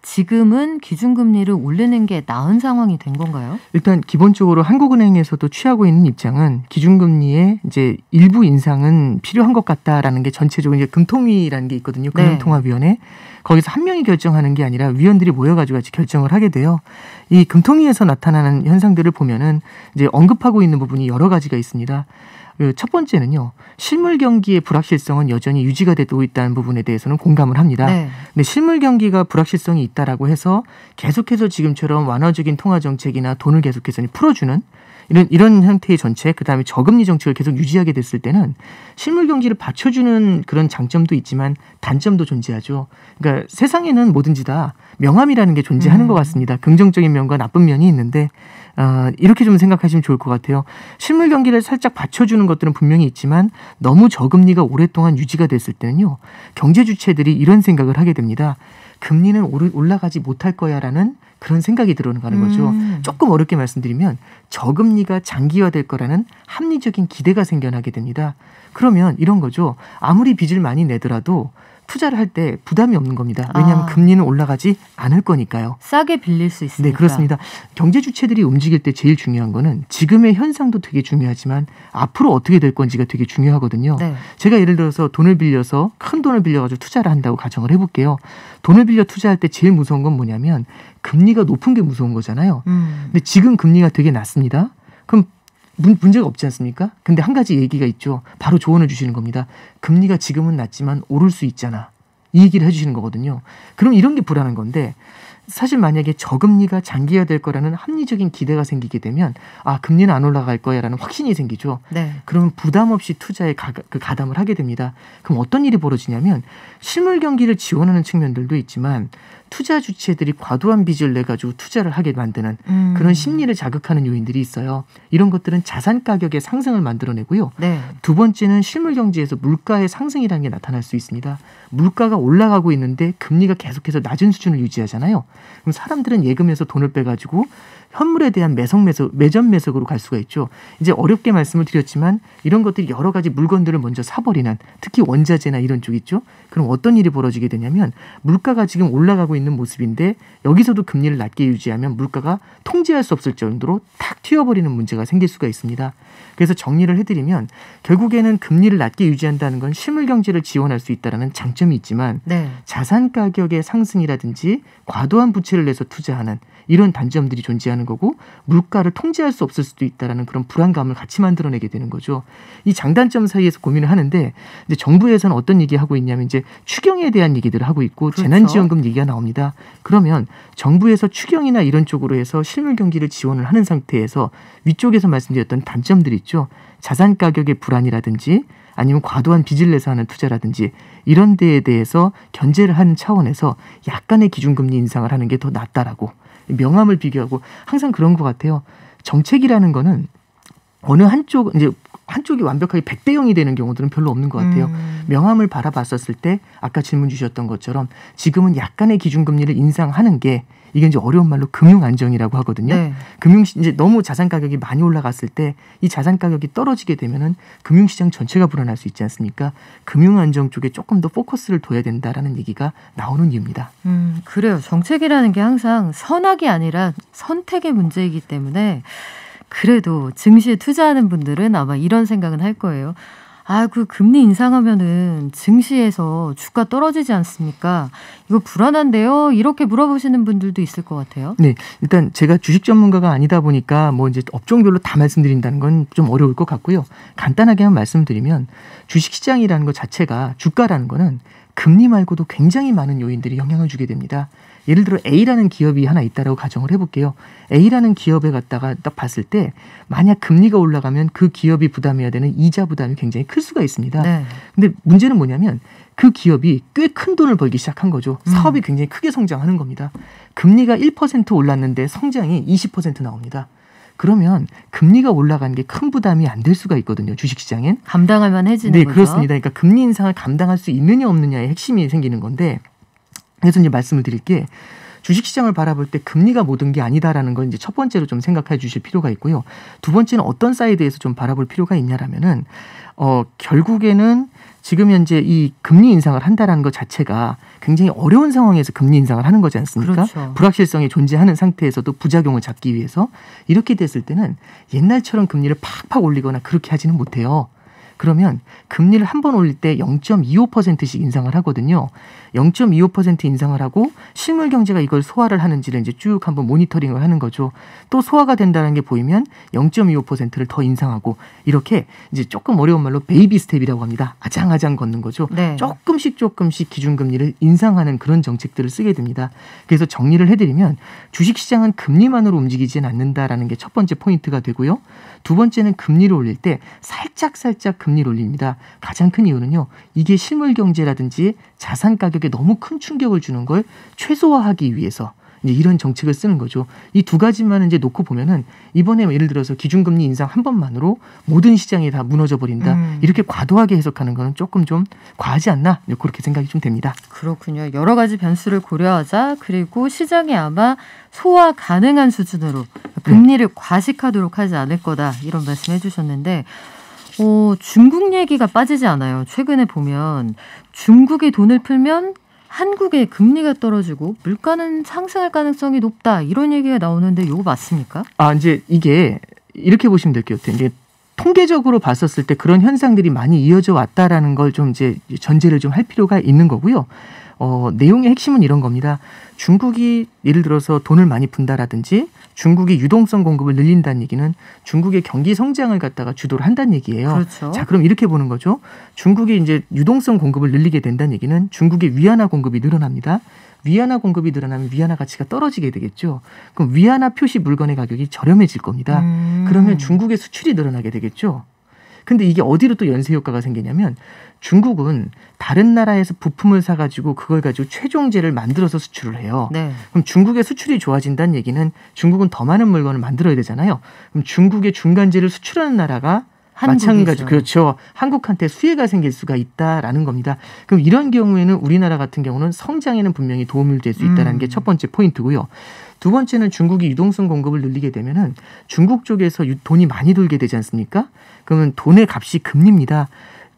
지금은 기준금리를 올리는 게 나은 상황이 된 건가요? 일단 기본적으로 한국은행에서도 취하고 있는 입장은 기준금리의 이제 일부 인상은 필요한 것 같다라는 게 전체적으로 이제 금통위라는 게 있거든요. 금융통합위원회. 네. 거기서 한 명이 결정하는 게 아니라 위원들이 모여가지고 같이 결정을 하게 돼요. 이 금통위에서 나타나는 현상들을 보면은 이제 언급하고 있는 부분이 여러 가지가 있습니다. 첫 번째는요. 실물 경기의 불확실성은 여전히 유지가 되고 있다는 부분에 대해서는 공감을 합니다. 네. 근데 실물 경기가 불확실성이 있다라고 해서 계속해서 지금처럼 완화적인 통화 정책이나 돈을 계속해서 풀어주는 이런 이런 형태의 정책, 그다음에 저금리 정책을 계속 유지하게 됐을 때는 실물 경기를 받쳐주는 그런 장점도 있지만 단점도 존재하죠. 그러니까 세상에는 뭐든지 다 명암이라는 게 존재하는 음. 것 같습니다. 긍정적인 면과 나쁜 면이 있는데 어, 이렇게 좀 생각하시면 좋을 것 같아요. 실물 경기를 살짝 받쳐주는 것들은 분명히 있지만 너무 저금리가 오랫동안 유지가 됐을 때는요. 경제 주체들이 이런 생각을 하게 됩니다. 금리는 올라가지 못할 거야라는 그런 생각이 들어가는 거죠. 음. 조금 어렵게 말씀드리면 저금리가 장기화될 거라는 합리적인 기대가 생겨나게 됩니다. 그러면 이런 거죠. 아무리 빚을 많이 내더라도 투자를 할 때 부담이 없는 겁니다. 왜냐하면 아. 금리는 올라가지 않을 거니까요. 싸게 빌릴 수 있으니까. 네, 그렇습니다. 경제 주체들이 움직일 때 제일 중요한 거는 지금의 현상도 되게 중요하지만 앞으로 어떻게 될 건지가 되게 중요하거든요. 네. 제가 예를 들어서 돈을 빌려서 큰 돈을 빌려가지고 투자를 한다고 가정을 해볼게요. 돈을 빌려 투자할 때 제일 무서운 건 뭐냐면 금리가 높은 게 무서운 거잖아요. 음. 근데 지금 금리가 되게 낮습니다. 그럼 문제가 없지 않습니까? 근데 한 가지 얘기가 있죠. 바로 조언을 주시는 겁니다. 금리가 지금은 낮지만 오를 수 있잖아. 이 얘기를 해주시는 거거든요. 그럼 이런 게 불안한 건데 사실 만약에 저금리가 장기화될 거라는 합리적인 기대가 생기게 되면 아 금리는 안 올라갈 거야라는 확신이 생기죠. 네. 그러면 부담 없이 투자에 가, 그 가담을 하게 됩니다. 그럼 어떤 일이 벌어지냐면 실물 경기를 지원하는 측면들도 있지만 투자 주체들이 과도한 빚을 내가지고 투자를 하게 만드는 음. 그런 심리를 자극하는 요인들이 있어요. 이런 것들은 자산 가격의 상승을 만들어내고요. 네. 두 번째는 실물 경제에서 물가의 상승이라는 게 나타날 수 있습니다. 물가가 올라가고 있는데 금리가 계속해서 낮은 수준을 유지하잖아요. 그럼 사람들은 예금에서 돈을 빼가지고 현물에 대한 매석 매석, 매점 매석으로 갈 수가 있죠. 이제 어렵게 말씀을 드렸지만 이런 것들이 여러 가지 물건들을 먼저 사버리는 특히 원자재나 이런 쪽 있죠. 그럼 어떤 일이 벌어지게 되냐면 물가가 지금 올라가고 있는 모습인데 여기서도 금리를 낮게 유지하면 물가가 통제할 수 없을 정도로 탁 튀어버리는 문제가 생길 수가 있습니다. 그래서 정리를 해드리면 결국에는 금리를 낮게 유지한다는 건 실물 경제를 지원할 수 있다는 장점이 있지만 네. 자산 가격의 상승이라든지 과도한 부채를 내서 투자하는 이런 단점들이 존재하는 거고 물가를 통제할 수 없을 수도 있다는 그런 불안감을 같이 만들어내게 되는 거죠. 이 장단점 사이에서 고민을 하는데 이제 정부에서는 어떤 얘기하고 있냐면 이제 추경에 대한 얘기들을 하고 있고 그렇죠. 재난지원금 얘기가 나옵니다. 그러면 정부에서 추경이나 이런 쪽으로 해서 실물 경기를 지원을 하는 상태에서 위쪽에서 말씀드렸던 단점들이 있죠. 자산 가격의 불안이라든지 아니면 과도한 빚을 내서 하는 투자라든지 이런 데에 대해서 견제를 하는 차원에서 약간의 기준금리 인상을 하는 게 더 낫다라고 명암을 비교하고 항상 그런 것 같아요. 정책이라는 거는 어느 한쪽 이제 한쪽이 완벽하게 백 대 영이 되는 경우들은 별로 없는 것 같아요. 음. 명암을 바라봤었을 때 아까 질문 주셨던 것처럼 지금은 약간의 기준금리를 인상하는 게 이게 이제 어려운 말로 금융 안정이라고 하거든요. 네. 금융 이제 너무 자산 가격이 많이 올라갔을 때 이 자산 가격이 떨어지게 되면은 금융 시장 전체가 불안할 수 있지 않습니까? 금융 안정 쪽에 조금 더 포커스를 둬야 된다라는 얘기가 나오는 이유입니다. 음, 그래요. 정책이라는 게 항상 선악이 아니라 선택의 문제이기 때문에 그래도 증시에 투자하는 분들은 아마 이런 생각은 할 거예요. 아, 그 금리 인상하면은 증시에서 주가 떨어지지 않습니까? 이거 불안한데요? 이렇게 물어보시는 분들도 있을 것 같아요. 네, 일단 제가 주식 전문가가 아니다 보니까 뭐 이제 업종별로 다 말씀드린다는 건 좀 어려울 것 같고요. 간단하게만 말씀드리면 주식 시장이라는 것 자체가 주가라는 거는 금리 말고도 굉장히 많은 요인들이 영향을 주게 됩니다. 예를 들어 A라는 기업이 하나 있다라고 가정을 해볼게요. A라는 기업에 갖다가 딱 봤을 때 만약 금리가 올라가면 그 기업이 부담해야 되는 이자 부담이 굉장히 클 수가 있습니다. 네. 근데 문제는 뭐냐면 그 기업이 꽤 큰 돈을 벌기 시작한 거죠. 사업이 음. 굉장히 크게 성장하는 겁니다. 금리가 일 퍼센트 올랐는데 성장이 이십 퍼센트 나옵니다. 그러면 금리가 올라간 게 큰 부담이 안 될 수가 있거든요. 주식시장엔. 감당할 만해지는 네, 거죠. 그렇습니다. 그러니까 금리 인상을 감당할 수 있느냐 없느냐의 핵심이 생기는 건데 그래서 이제 말씀을 드릴게 주식시장을 바라볼 때 금리가 모든 게 아니다라는 건 이제 첫 번째로 좀 생각해 주실 필요가 있고요. 두 번째는 어떤 사이드에서 좀 바라볼 필요가 있냐라면은 어, 결국에는 지금 현재 이 금리 인상을 한다라는 것 자체가 굉장히 어려운 상황에서 금리 인상을 하는 거지 않습니까? 그렇죠. 불확실성이 존재하는 상태에서도 부작용을 잡기 위해서 이렇게 됐을 때는 옛날처럼 금리를 팍팍 올리거나 그렇게 하지는 못해요. 그러면 금리를 한 번 올릴 때 영 점 이오 퍼센트씩 인상을 하거든요. 영 점 이오 퍼센트 인상을 하고 실물 경제가 이걸 소화를 하는지를 이제 쭉 한번 모니터링을 하는 거죠. 또 소화가 된다는 게 보이면 영 점 이오 퍼센트를 더 인상하고 이렇게 이제 조금 어려운 말로 베이비 스텝이라고 합니다. 아장아장 걷는 거죠. 네. 조금씩 조금씩 기준금리를 인상하는 그런 정책들을 쓰게 됩니다. 그래서 정리를 해드리면 주식시장은 금리만으로 움직이지는 않는다라는 게 첫 번째 포인트가 되고요. 두 번째는 금리를 올릴 때 살짝 살짝 금리를 올립니다. 가장 큰 이유는요. 이게 실물 경제라든지 자산 가격에 너무 큰 충격을 주는 걸 최소화하기 위해서 이제 이런 정책을 쓰는 거죠. 이 두 가지만 이제 놓고 보면은 이번에 예를 들어서 기준금리 인상 한 번만으로 모든 시장이 다 무너져 버린다. 음. 이렇게 과도하게 해석하는 거는 조금 좀 과하지 않나 그렇게 생각이 좀 됩니다. 그렇군요. 여러 가지 변수를 고려하자 그리고 시장이 아마 소화 가능한 수준으로 금리를 네. 과식하도록 하지 않을 거다 이런 말씀해 주셨는데 어, 중국 얘기가 빠지지 않아요. 최근에 보면 중국이 돈을 풀면 한국의 금리가 떨어지고 물가는 상승할 가능성이 높다 이런 얘기가 나오는데 이거 맞습니까? 아 이제 이게 이렇게 보시면 될 것 같아요. 이게 통계적으로 봤었을 때 그런 현상들이 많이 이어져 왔다라는 걸 좀 이제 전제를 좀 할 필요가 있는 거고요. 어, 내용의 핵심은 이런 겁니다. 중국이 예를 들어서 돈을 많이 푼다라든지 중국이 유동성 공급을 늘린다는 얘기는 중국의 경기 성장을 갖다가 주도를 한다는 얘기예요. 그렇죠. 자, 그럼 이렇게 보는 거죠. 중국이 이제 유동성 공급을 늘리게 된다는 얘기는 중국의 위안화 공급이 늘어납니다. 위안화 공급이 늘어나면 위안화 가치가 떨어지게 되겠죠. 그럼 위안화 표시 물건의 가격이 저렴해질 겁니다. 음. 그러면 중국의 수출이 늘어나게 되겠죠. 근데 이게 어디로 또 연쇄 효과가 생기냐면 중국은 다른 나라에서 부품을 사가지고 그걸 가지고 최종재를 만들어서 수출을 해요. 네. 그럼 중국의 수출이 좋아진다는 얘기는 중국은 더 많은 물건을 만들어야 되잖아요. 그럼 중국의 중간재를 수출하는 나라가 한국이죠. 마찬가지 그렇죠. 한국한테 수혜가 생길 수가 있다라는 겁니다. 그럼 이런 경우에는 우리나라 같은 경우는 성장에는 분명히 도움이 될 수 있다는 음. 게 첫 번째 포인트고요. 두 번째는 중국이 유동성 공급을 늘리게 되면은 중국 쪽에서 돈이 많이 돌게 되지 않습니까? 그러면 돈의 값이 금리입니다.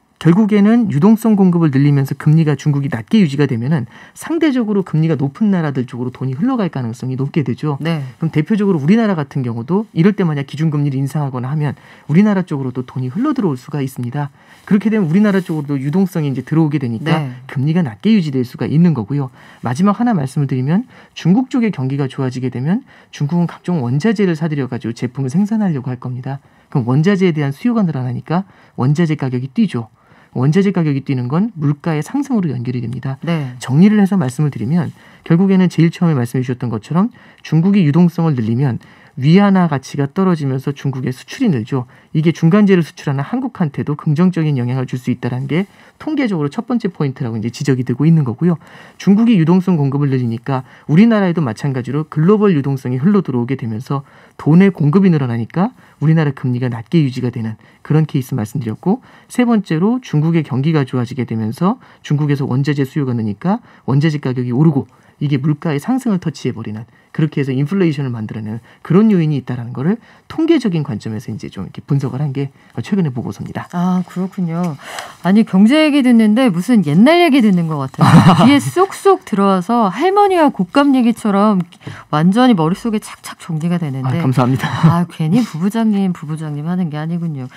결국에는 유동성 공급을 늘리면서 금리가 중국이 낮게 유지가 되면은 상대적으로 금리가 높은 나라들 쪽으로 돈이 흘러갈 가능성이 높게 되죠. 네. 그럼 대표적으로 우리나라 같은 경우도 이럴 때 만약 기준금리를 인상하거나 하면 우리나라 쪽으로도 돈이 흘러 들어올 수가 있습니다. 그렇게 되면 우리나라 쪽으로도 유동성이 이제 들어오게 되니까 네. 금리가 낮게 유지될 수가 있는 거고요. 마지막 하나 말씀을 드리면 중국 쪽의 경기가 좋아지게 되면 중국은 각종 원자재를 사들여가지고 제품을 생산하려고 할 겁니다. 그럼 원자재에 대한 수요가 늘어나니까 원자재 가격이 뛰죠. 원자재 가격이 뛰는 건 물가의 상승으로 연결이 됩니다. 네. 정리를 해서 말씀을 드리면 결국에는 제일 처음에 말씀해 주셨던 것처럼 중국이 유동성을 늘리면 위안화 가치가 떨어지면서 중국의 수출이 늘죠. 이게 중간재를 수출하는 한국한테도 긍정적인 영향을 줄 수 있다는 게 통계적으로 첫 번째 포인트라고 이제 지적이 되고 있는 거고요. 중국이 유동성 공급을 늘리니까 우리나라에도 마찬가지로 글로벌 유동성이 흘러 들어오게 되면서 돈의 공급이 늘어나니까 우리나라 금리가 낮게 유지가 되는 그런 케이스 말씀드렸고, 세 번째로 중국의 경기가 좋아지게 되면서 중국에서 원자재 수요가 느니까 원자재 가격이 오르고 이게 물가의 상승을 터치해버리는, 그렇게 해서 인플레이션을 만들어내는 그런 요인이 있다는 거를 통계적인 관점에서 이제 좀 이렇게 분석을 한 게 최근의 보고서입니다. 아, 그렇군요. 아니, 경제 얘기 듣는데 무슨 옛날 얘기 듣는 것 같아요. 귀에 쏙쏙 들어와서 할머니와 곶감 얘기처럼 완전히 머릿속에 착착 정리가 되는데. 아, 감사합니다. 아, 괜히 부부장님, 부부장님 하는 게 아니군요.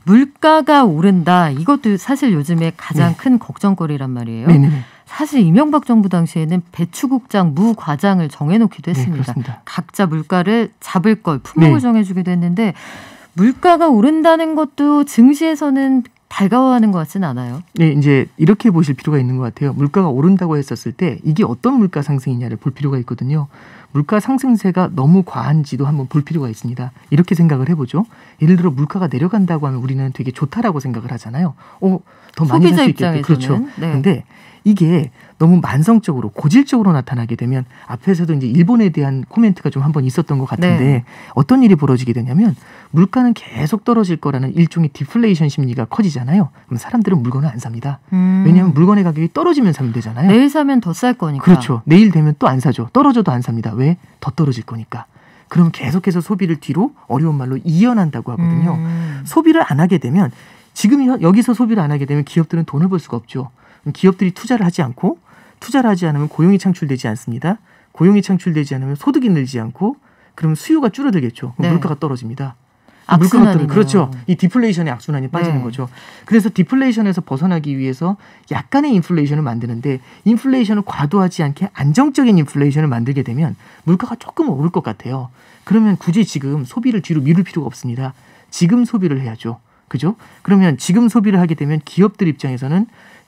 물가가 오른다. 이것도 사실 요즘에 가장 네. 큰 걱정거리란 말이에요. 네네. 사실 이명박 정부 당시에는 배추국장, 무과장을 정해놓기도 했습니다. 네, 각자 물가를 잡을 걸 품목을 네. 정해주기도 했는데 물가가 오른다는 것도 증시에서는 달가워하는 것 같지는 않아요. 네, 이제 이렇게 보실 필요가 있는 것 같아요. 물가가 오른다고 했었을 때 이게 어떤 물가 상승이냐를 볼 필요가 있거든요. 물가 상승세가 너무 과한지도 한번 볼 필요가 있습니다. 이렇게 생각을 해보죠. 예를 들어 물가가 내려간다고 하면 우리는 되게 좋다라고 생각을 하잖아요. 어, 더 많이 살 수 있겠다. 그렇죠. 네. 근데 이게 너무 만성적으로 고질적으로 나타나게 되면 앞에서도 이제 일본에 대한 코멘트가 좀 한번 있었던 것 같은데 네. 어떤 일이 벌어지게 되냐면 물가는 계속 떨어질 거라는 일종의 디플레이션 심리가 커지잖아요. 그럼 사람들은 물건을 안 삽니다. 음. 왜냐하면 물건의 가격이 떨어지면 사면 되잖아요. 내일 사면 더 쌀 거니까. 그렇죠. 내일 되면 또 안 사죠. 떨어져도 안 삽니다. 왜? 더 떨어질 거니까. 그럼 계속해서 소비를 뒤로 어려운 말로 이연한다고 하거든요. 음. 소비를 안 하게 되면 지금 여기서 소비를 안 하게 되면 기업들은 돈을 벌 수가 없죠. 기업들이 투자를 하지 않고 투자를 하지 않으면 고용이 창출되지 않습니다. 고용이 창출되지 않으면 소득이 늘지 않고 그럼 수요가 줄어들겠죠. 네. 물가가 떨어집니다. 물가가 떨어 그렇죠. 이 디플레이션의 악순환이 빠지는 네. 거죠. 그래서 디플레이션에서 벗어나기 위해서 약간의 인플레이션을 만드는데 인플레이션을 과도하지 않게 안정적인 인플레이션을 만들게 되면 물가가 조금 오를 것 같아요. 그러면 굳이 지금 소비를 뒤로 미룰 필요가 없습니다. 지금 소비를 해야죠. 그죠? 그러면 지금 소비를 하게 되면 기업들 입장에서는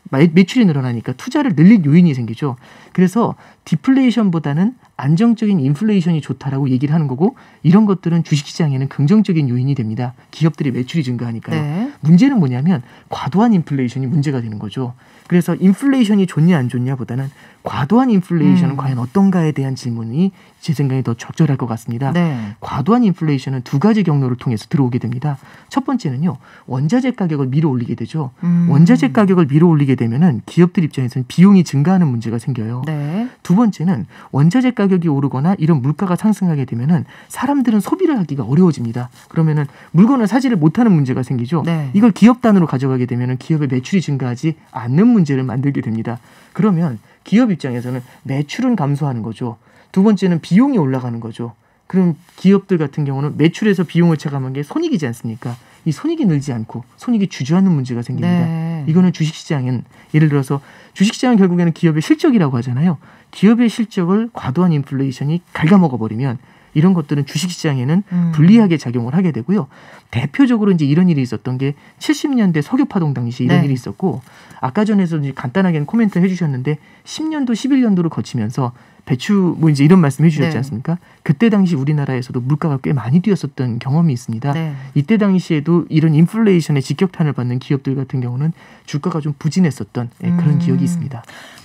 매출이 늘어나니까 투자를 늘릴 요인이 생기죠. 그래서 디플레이션보다는 안정적인 인플레이션이 좋다라고 얘기를 하는 거고 이런 것들은 주식시장에는 긍정적인 요인이 됩니다. 기업들의 매출이 증가하니까요. 네. 문제는 뭐냐면 과도한 인플레이션이 문제가 되는 거죠. 그래서 인플레이션이 좋냐 안 좋냐보다는 과도한 인플레이션은 음. 과연 어떤가에 대한 질문이 제 생각에 더 적절할 것 같습니다. 네. 과도한 인플레이션은 두 가지 경로를 통해서 들어오게 됩니다. 첫 번째는요. 원자재 가격을 밀어 올리게 되죠. 음. 원자재 가격을 밀어 올리게 되면은 기업들 입장에서는 비용이 증가하는 문제가 생겨요. 네. 두 번째는 원자재 가격이 오르거나 이런 물가가 상승하게 되면은 사람들은 소비를 하기가 어려워집니다. 그러면은 물건을 사지를 못하는 문제가 생기죠. 네. 이걸 기업 단으로 가져가게 되면은 기업의 매출이 증가하지 않는 문제를 만들게 됩니다. 그러면 기업 입장에서는 매출은 감소하는 거죠. 두 번째는 비용이 올라가는 거죠. 그럼 기업들 같은 경우는 매출에서 비용을 차감한 게 손익이지 않습니까? 이 손익이 늘지 않고 손익이 주저하는 문제가 생깁니다. 네. 이거는 주식시장은 예를 들어서 주식시장은 결국에는 기업의 실적이라고 하잖아요. 기업의 실적을 과도한 인플레이션이 갉아먹어버리면 이런 것들은 주식시장에는 음. 불리하게 작용을 하게 되고요. 대표적으로 이제 이런 일이 있었던 게 칠십 년대 석유파동 당시 이런 네. 일이 있었고 아까 전에도 이제 간단하게 코멘트 해주셨는데 십 년도, 십일 년도를 거치면서 배추 뭐 이제 이런 말씀 해주셨지 네. 않습니까? 그때 당시 우리나라에서도 물가가 꽤 많이 뛰었었던 경험이 있습니다. 네. 이때 당시에도 이런 인플레이션의 직격탄을 받는 기업들 같은 경우는 주가가 좀 부진했었던 음. 그런 기억이 있습니다.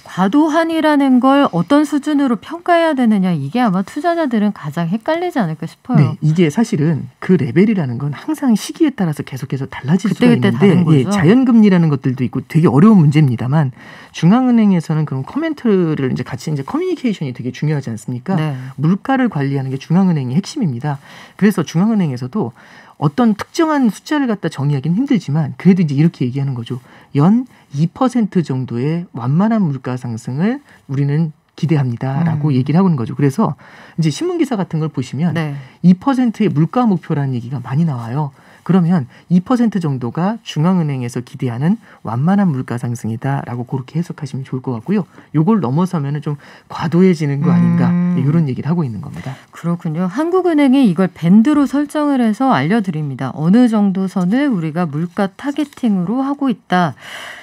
과도한이라는 걸 어떤 수준으로 평가해야 되느냐 이게 아마 투자자들은 가장 헷갈리지 않을까 싶어요. 네, 이게 사실은 그 레벨이라는 건 항상 시기에 따라서 계속해서 달라질 수가 있는데 예, 자연금리라는 것들도 있고 되게 어려운 문제입니다만 중앙은행에서는 그런 코멘트를 이제 같이 이제 커뮤니케이션이 되게 중요하지 않습니까? 네. 물가를 관리하는 게 중앙은행의 핵심입니다. 그래서 중앙은행에서도 어떤 특정한 숫자를 갖다 정의하기는 힘들지만 그래도 이제 이렇게 얘기하는 거죠. 연 이 퍼센트 정도의 완만한 물가 상승을 우리는 기대합니다라고 음. 얘기를 하고 있는 거죠. 그래서 이제 신문기사 같은 걸 보시면 네. 이 퍼센트의 물가 목표라는 얘기가 많이 나와요. 그러면 이 퍼센트 정도가 중앙은행에서 기대하는 완만한 물가 상승이다라고 그렇게 해석하시면 좋을 것 같고요. 요걸 넘어서면 좀 과도해지는 거 아닌가 음. 이런 얘기를 하고 있는 겁니다. 그렇군요. 한국은행이 이걸 밴드로 설정을 해서 알려드립니다. 어느 정도 선을 우리가 물가 타겟팅으로 하고 있다.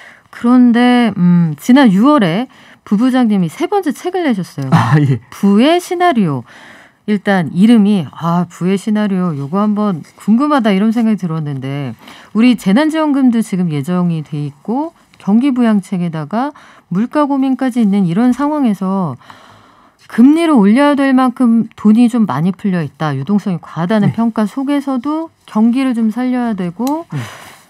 그런데 음, 지난 유월에 부부장님이 세 번째 책을 내셨어요. 아, 예. 부의 시나리오. 일단 이름이 아 부의 시나리오 요거 한번 궁금하다 이런 생각이 들었는데 우리 재난지원금도 지금 예정이 돼 있고 경기부양책에다가 물가 고민까지 있는 이런 상황에서 금리를 올려야 될 만큼 돈이 좀 많이 풀려 있다. 유동성이 과하다는 네. 평가 속에서도 경기를 좀 살려야 되고 네.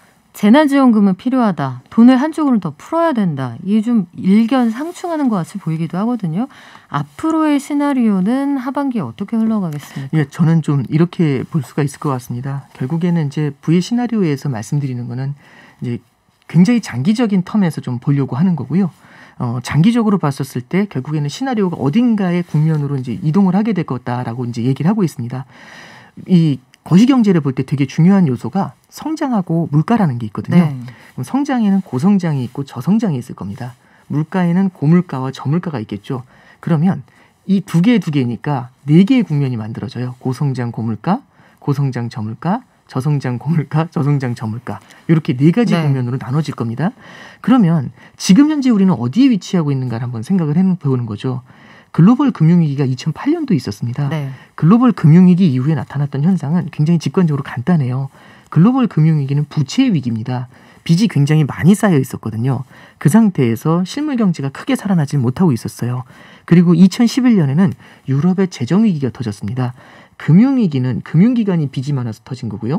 재난지원금은 필요하다. 돈을 한쪽으로 더 풀어야 된다. 이게 좀 일견 상충하는 것 같이 보이기도 하거든요. 앞으로의 시나리오는 하반기에 어떻게 흘러가겠습니까? 예, 저는 좀 이렇게 볼 수가 있을 것 같습니다. 결국에는 이제 부의 시나리오에서 말씀드리는 거는 이제 굉장히 장기적인 텀에서 좀 보려고 하는 거고요. 어, 장기적으로 봤었을 때 결국에는 시나리오가 어딘가의 국면으로 이제 이동을 하게 될 거다라고 이제 얘기를 하고 있습니다. 이 거시경제를 볼 때 되게 중요한 요소가 성장하고 물가라는 게 있거든요. 네. 그럼 성장에는 고성장이 있고 저성장이 있을 겁니다. 물가에는 고물가와 저물가가 있겠죠. 그러면 이 두 개 두 개니까 네 개의 국면이 만들어져요. 고성장 고물가, 고성장 저물가, 저성장 고물가, 저성장 저물가 이렇게 네 가지 네. 국면으로 나눠질 겁니다. 그러면 지금 현재 우리는 어디에 위치하고 있는가를 한번 생각을 해보는 거죠. 글로벌 금융위기가 이천팔 년도에 있었습니다. 네. 글로벌 금융위기 이후에 나타났던 현상은 굉장히 직관적으로 간단해요. 글로벌 금융위기는 부채의 위기입니다. 빚이 굉장히 많이 쌓여 있었거든요. 그 상태에서 실물 경제가 크게 살아나지 못하고 있었어요. 그리고 이천십일 년에는 유럽의 재정위기가 터졌습니다. 금융위기는 금융기관이 빚이 많아서 터진 거고요.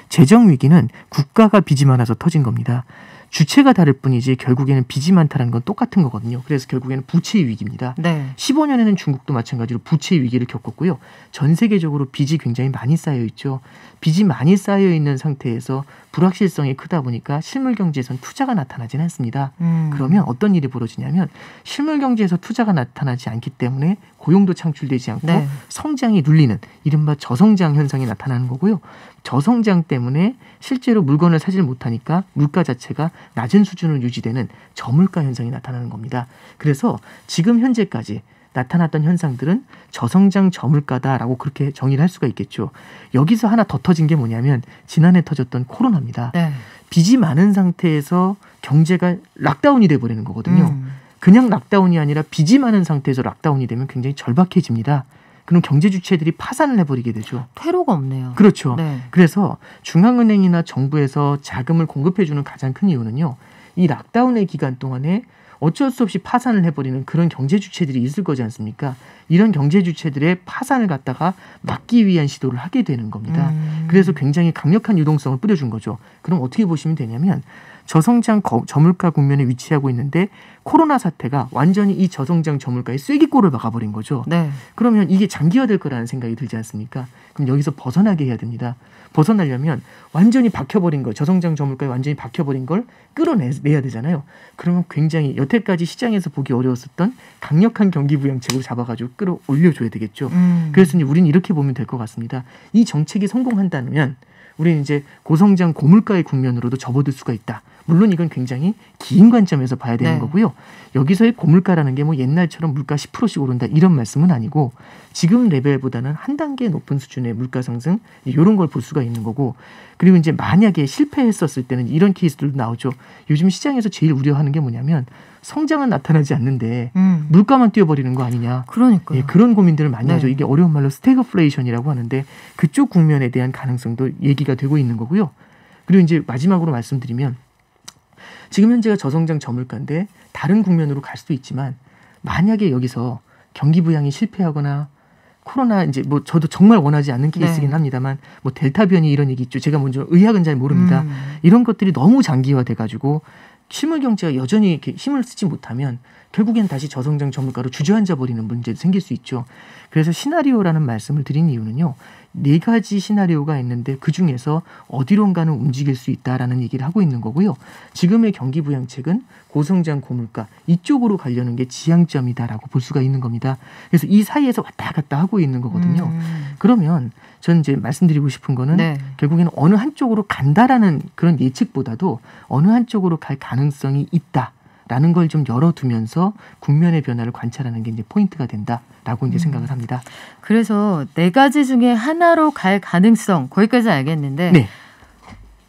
재정위기는 국가가 빚이 많아서 터진 겁니다. 주체가 다를 뿐이지 결국에는 빚이 많다는 건 똑같은 거거든요. 그래서 결국에는 부채의 위기입니다. 네. 십오 년에는 중국도 마찬가지로 부채의 위기를 겪었고요. 전 세계적으로 빚이 굉장히 많이 쌓여 있죠. 빚이 많이 쌓여 있는 상태에서 불확실성이 크다 보니까 실물 경제에선 투자가 나타나진 않습니다. 음. 그러면 어떤 일이 벌어지냐면 실물 경제에서 투자가 나타나지 않기 때문에 고용도 창출되지 않고 네. 성장이 눌리는 이른바 저성장 현상이 나타나는 거고요. 저성장 때문에 실제로 물건을 사질 못하니까 물가 자체가 낮은 수준으로 유지되는 저물가 현상이 나타나는 겁니다. 그래서 지금 현재까지 나타났던 현상들은 저성장 저물가다라고 그렇게 정의를 할 수가 있겠죠. 여기서 하나 더 터진 게 뭐냐면 지난해 터졌던 코로나입니다. 네. 빚이 많은 상태에서 경제가 락다운이 돼버리는 거거든요. 음. 그냥 락다운이 아니라 빚이 많은 상태에서 락다운이 되면 굉장히 절박해집니다. 그럼 경제 주체들이 파산을 해버리게 되죠. 퇴로가 없네요. 그렇죠. 네. 그래서 중앙은행이나 정부에서 자금을 공급해주는 가장 큰 이유는요. 이 락다운의 기간 동안에 어쩔 수 없이 파산을 해버리는 그런 경제 주체들이 있을 거지 않습니까? 이런 경제 주체들의 파산을 갖다가 막기 위한 시도를 하게 되는 겁니다. 음. 그래서 굉장히 강력한 유동성을 뿌려준 거죠. 그럼 어떻게 보시면 되냐면 저성장 저물가 국면에 위치하고 있는데 코로나 사태가 완전히 이 저성장 저물가의 쐐기골을 막아버린 거죠. 네. 그러면 이게 장기화될 거라는 생각이 들지 않습니까? 그럼 여기서 벗어나게 해야 됩니다. 벗어나려면 완전히 박혀버린 걸, 저성장 저물가에 완전히 박혀버린 걸 끌어내야 되잖아요. 그러면 굉장히 여태까지 시장에서 보기 어려웠었던 강력한 경기부양책으로 잡아가지고 끌어올려줘야 되겠죠. 음. 그래서 이제 우리는 이렇게 보면 될 것 같습니다. 이 정책이 성공한다면 우리는 이제 고성장 고물가의 국면으로도 접어들 수가 있다. 물론 이건 굉장히 긴 관점에서 봐야 되는 네. 거고요. 여기서의 고물가라는 게 뭐 옛날처럼 물가 십 퍼센트씩 오른다 이런 말씀은 아니고 지금 레벨보다는 한 단계 높은 수준의 물가 상승 이런 걸 볼 수가 있는 거고 그리고 이제 만약에 실패했었을 때는 이런 케이스들도 나오죠. 요즘 시장에서 제일 우려하는 게 뭐냐면 성장은 나타나지 않는데 음. 물가만 뛰어버리는 거 아니냐. 그러니까요. 예, 그런 고민들을 많이 네. 하죠. 이게 어려운 말로 스태그플레이션이라고 하는데 그쪽 국면에 대한 가능성도 얘기가 되고 있는 거고요. 그리고 이제 마지막으로 말씀드리면 지금 현재가 저성장 저물가인데 다른 국면으로 갈 수도 있지만 만약에 여기서 경기 부양이 실패하거나 코로나 이제 뭐 저도 정말 원하지 않는 케이스긴 네. 합니다만 뭐 델타 변이 이런 얘기 있죠. 제가 먼저 의학은 잘 모릅니다. 음. 이런 것들이 너무 장기화돼 가지고 실물 경제가 여전히 이렇게 힘을 쓰지 못하면 결국엔 다시 저성장 저물가로 주저앉아 버리는 문제도 생길 수 있죠. 그래서 시나리오라는 말씀을 드린 이유는요. 네 가지 시나리오가 있는데 그중에서 어디론가는 움직일 수 있다라는 얘기를 하고 있는 거고요. 지금의 경기부양책은 고성장 고물가 이쪽으로 가려는 게 지향점이다라고 볼 수가 있는 겁니다. 그래서 이 사이에서 왔다 갔다 하고 있는 거거든요. 음. 그러면 저는 이제 말씀드리고 싶은 거는 네. 결국에는 어느 한쪽으로 간다라는 그런 예측보다도 어느 한쪽으로 갈 가능성이 있다. 라는 걸 좀 열어두면서 국면의 변화를 관찰하는 게 이제 포인트가 된다라고 이제 음. 생각을 합니다. 그래서 네 가지 중에 하나로 갈 가능성 거기까지 알겠는데 네.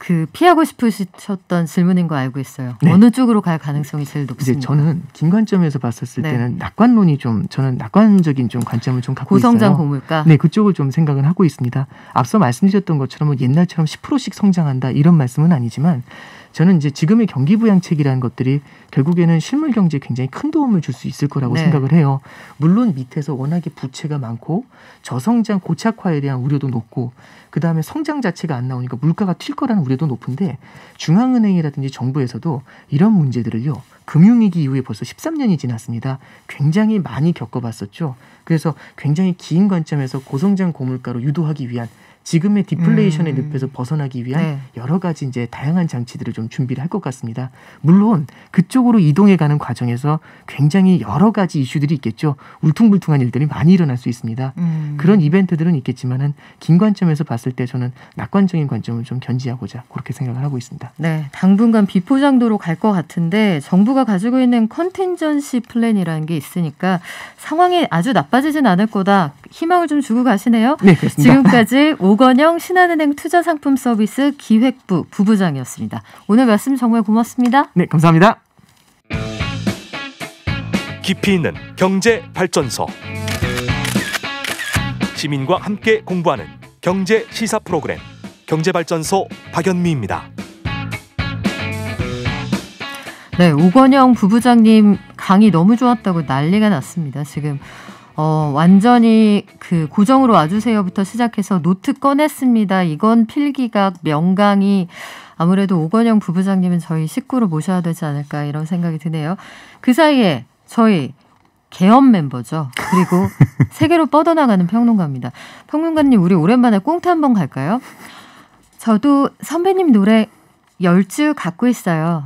그 피하고 싶으셨던 질문인 거 알고 있어요. 네. 어느 쪽으로 갈 가능성이 제일 높습니까? 이제 저는 긴 관점에서 봤었을 네. 때는 낙관론이 좀 저는 낙관적인 좀 관점을 좀 갖고 고성장 있어요. 고물가. 네, 그쪽을 좀 생각을 하고 있습니다. 앞서 말씀드렸던 것처럼 뭐 옛날처럼 십 퍼센트씩 성장한다 이런 말씀은 아니지만 저는 이제 지금의 경기 부양책이라는 것들이 결국에는 실물 경제에 굉장히 큰 도움을 줄 수 있을 거라고 네. 생각을 해요. 물론 밑에서 워낙에 부채가 많고 저성장 고착화에 대한 우려도 높고 그다음에 성장 자체가 안 나오니까 물가가 튈 거라는 우려도 높은데 중앙은행이라든지 정부에서도 이런 문제들을요. 금융위기 이후에 벌써 십삼 년이 지났습니다. 굉장히 많이 겪어봤었죠. 그래서 굉장히 긴 관점에서 고성장 고물가로 유도하기 위한 지금의 디플레이션의 음. 늪에서 벗어나기 위한 네. 여러 가지 이제 다양한 장치들을 좀 준비를 할 것 같습니다. 물론 그쪽으로 이동해 가는 과정에서 굉장히 여러 가지 이슈들이 있겠죠. 울퉁불퉁한 일들이 많이 일어날 수 있습니다. 음. 그런 이벤트들은 있겠지만은 긴 관점에서 봤을 때 저는 낙관적인 관점을 좀 견지하고자 그렇게 생각을 하고 있습니다. 네, 당분간 비포장도로 갈 것 같은데 정부가 가지고 있는 컨틴전시 플랜이라는 게 있으니까 상황이 아주 나빠지진 않을 거다. 희망을 좀 주고 가시네요. 네, 그렇습니다. 지금까지 오건영 신한은행 투자상품서비스 기획부 부부장이었습니다. 오늘 말씀 정말 고맙습니다. 네, 감사합니다. 깊이 있는 경제 발전소. 시민과 함께 공부하는 경제 시사 프로그램 경제발전소 박연미입니다. 네, 오건영 부부장님 강의 너무 좋았다고 난리가 났습니다. 지금 어, 완전히 그 고정으로 와주세요부터 시작해서 노트 꺼냈습니다. 이건 필기각, 명강의. 아무래도 오건영 부부장님은 저희 식구로 모셔야 되지 않을까 이런 생각이 드네요. 그 사이에 저희 개업 멤버죠. 그리고 세계로 뻗어나가는 평론가입니다. 평론가님, 우리 오랜만에 꽁트 한번 갈까요? 저도 선배님 노래 열 주 갖고 있어요.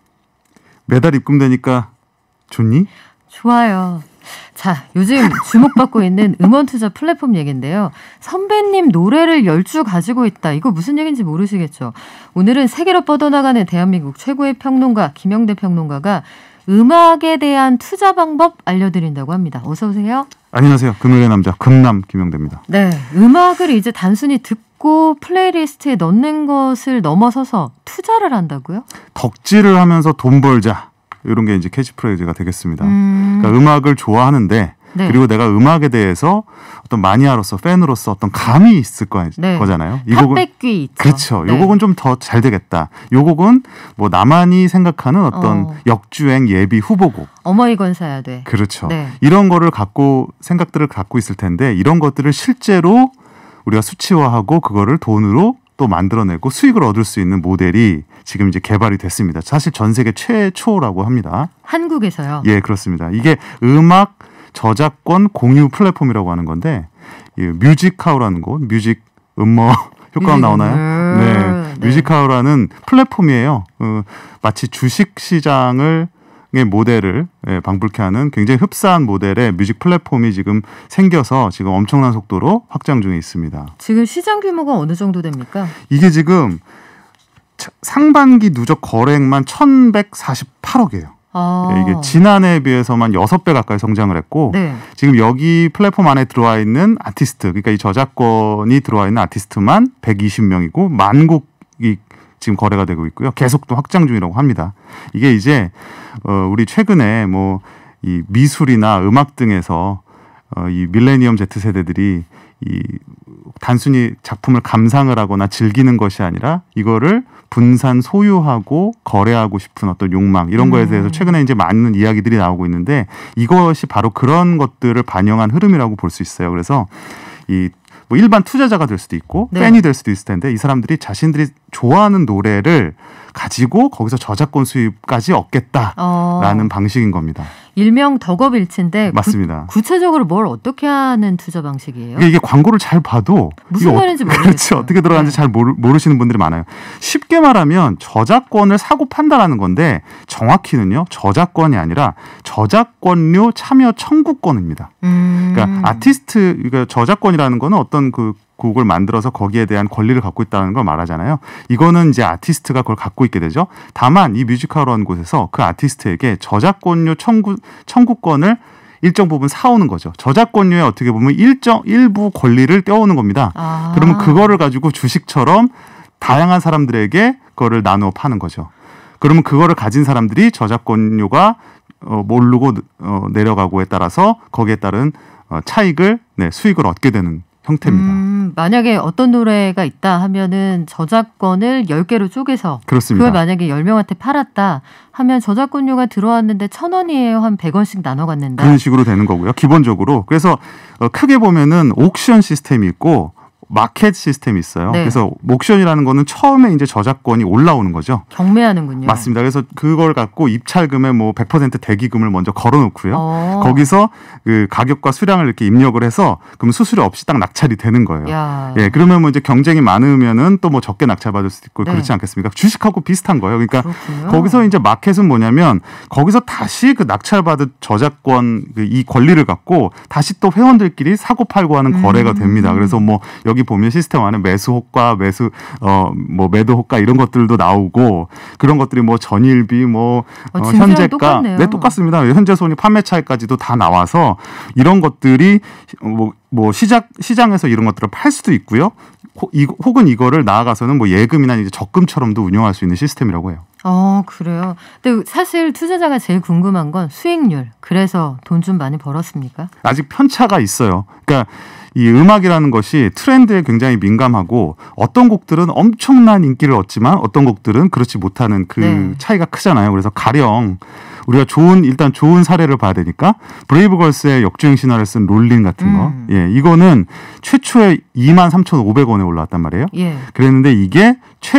매달 입금되니까 좋니? 좋아요. 자, 요즘 주목받고 있는 음원 투자 플랫폼 얘기인데요. 선배님 노래를 열 주 가지고 있다. 이거 무슨 얘기인지 모르시겠죠? 오늘은 세계로 뻗어나가는 대한민국 최고의 평론가 김영대 평론가가 음악에 대한 투자 방법 알려드린다고 합니다. 어서 오세요. 안녕하세요. 금요일의 남자 금남 김영대입니다. 네, 음악을 이제 단순히 듣고 플레이리스트에 넣는 것을 넘어서서 투자를 한다고요? 덕질을 하면서 돈 벌자. 이런 게 이제 캐치프레이즈가 되겠습니다. 음. 그러니까 음악을 좋아하는데 네. 그리고 내가 음악에 대해서 어떤 마니아로서 팬으로서 어떤 감이 있을 거, 네. 거잖아요. 이 곡은 탑백귀 있죠. 그렇죠. 네. 이 곡은 좀 더 잘 되겠다. 이 곡은 뭐 나만이 생각하는 어떤 어. 역주행 예비 후보곡. 어머니건 사야 돼. 그렇죠. 네. 이런 거를 갖고 생각들을 갖고 있을 텐데 이런 것들을 실제로 우리가 수치화하고 그거를 돈으로 또 만들어내고 수익을 얻을 수 있는 모델이 지금 이제 개발이 됐습니다. 사실 전 세계 최초라고 합니다. 한국에서요? 예, 그렇습니다. 이게 음악 저작권 공유 플랫폼이라고 하는 건데 이 뮤직하우라는 곳, 뮤직 음모 효과음 나오나요? 네, 네. 뮤직하우라는 플랫폼이에요. 어, 마치 주식 시장을 의 모델을 예, 방불케 하는 굉장히 흡사한 모델의 뮤직 플랫폼이 지금 생겨서 지금 엄청난 속도로 확장 중에 있습니다. 지금 시장 규모가 어느 정도 됩니까? 이게 지금 상반기 누적 거래액만 천백사십팔억이에요. 아. 예, 이게 지난해에 비해서만 여섯 배 가까이 성장을 했고 네. 지금 여기 플랫폼 안에 들어와 있는 아티스트, 그러니까 이 저작권이 들어와 있는 아티스트만 백이십 명이고 만 곡이 지금 거래가 되고 있고요. 계속 또 확장 중이라고 합니다. 이게 이제 어, 우리 최근에 뭐 이 미술이나 음악 등에서 어, 이 밀레니엄 Z 세대들이 이 단순히 작품을 감상을 하거나 즐기는 것이 아니라 이거를 분산 소유하고 거래하고 싶은 어떤 욕망 이런 거에 대해서 최근에 이제 많은 이야기들이 나오고 있는데 이것이 바로 그런 것들을 반영한 흐름이라고 볼 수 있어요. 그래서 이 뭐 일반 투자자가 될 수도 있고 네. 팬이 될 수도 있을 텐데 이 사람들이 자신들이 좋아하는 노래를 가지고 거기서 저작권 수입까지 얻겠다라는 어. 방식인 겁니다. 일명 덕업일치인데 맞습니다. 구, 구체적으로 뭘 어떻게 하는 투자 방식이에요? 이게, 이게 광고를 잘 봐도 무슨 이게 말인지 어, 모르겠어요. 그렇지 어떻게 들어가는지 네. 잘 모르, 모르시는 분들이 많아요. 쉽게 말하면 저작권을 사고 판다라는 건데 정확히는요 저작권이 아니라 저작권료 참여 청구권입니다. 음. 그러니까 아티스트 그러니까 저작권이라는 거는 어떤 그 곡을 만들어서 거기에 대한 권리를 갖고 있다는 걸 말하잖아요. 이거는 이제 아티스트가 그걸 갖고 있게 되죠. 다만 이 뮤직하우라는 곳에서 그 아티스트에게 저작권료 청구 청구권을 일정 부분 사오는 거죠. 저작권료에 어떻게 보면 일정 일부 권리를 떼오는 겁니다. 아. 그러면 그거를 가지고 주식처럼 다양한 사람들에게 그거를 나누어 파는 거죠. 그러면 그거를 가진 사람들이 저작권료가 어, 모르고 어, 내려가고에 따라서 거기에 따른 어, 차익을 네, 수익을 얻게 되는 형태입니다. 음, 만약에 어떤 노래가 있다 하면은 저작권을 열 개로 쪼개서 그렇습니다. 그걸 만약에 열 명한테 팔았다 하면 저작권료가 들어왔는데 천 원이에요. 한 백 원씩 나눠 갖는다. 그런 식으로 되는 거고요. 기본적으로. 그래서 어, 크게 보면은 옥션 시스템이 있고 마켓 시스템이 있어요. 네. 그래서 옥션이라는 거는 처음에 이제 저작권이 올라오는 거죠. 경매하는군요. 맞습니다. 그래서 그걸 갖고 입찰금에 뭐 백 퍼센트 대기금을 먼저 걸어놓고요. 어. 거기서 그 가격과 수량을 이렇게 입력을 해서 그럼 수수료 없이 딱 낙찰이 되는 거예요. 야. 예, 그러면 뭐 이제 경쟁이 많으면은 또 뭐 적게 낙찰받을 수도 있고 네. 그렇지 않겠습니까? 주식하고 비슷한 거예요. 그러니까 그렇군요. 거기서 이제 마켓은 뭐냐면 거기서 다시 그 낙찰받은 저작권 그 이 권리를 갖고 다시 또 회원들끼리 사고 팔고 하는 음. 거래가 됩니다. 그래서 뭐 여기 보면 시스템 안에 매수 호가, 매수 어 뭐 매도 호가 이런 것들도 나오고 그런 것들이 뭐 전일비 뭐 어, 어, 진짜랑 현재가 똑같네요. 네 똑같습니다. 현재 손익 판매 차이까지도 다 나와서 이런 것들이 뭐, 뭐 시작 시장에서 이런 것들을 팔 수도 있고요. 호, 이, 혹은 이거를 나아가서는 뭐 예금이나 이제 적금처럼도 운영할 수 있는 시스템이라고 해요. 어, 그래요. 근데 사실 투자자가 제일 궁금한 건 수익률. 그래서 돈 좀 많이 벌었습니까? 아직 편차가 있어요. 그러니까 이 음악이라는 것이 트렌드에 굉장히 민감하고 어떤 곡들은 엄청난 인기를 얻지만 어떤 곡들은 그렇지 못하는 그 네. 차이가 크잖아요. 그래서 가령 우리가 좋은 일단 좋은 사례를 봐야 되니까 브레이브걸스의 역주행 신화를 쓴 롤린 같은 거. 음. 예, 이거는 최초에 이만 삼천오백 원에 올라왔단 말이에요. 예. 그랬는데 이게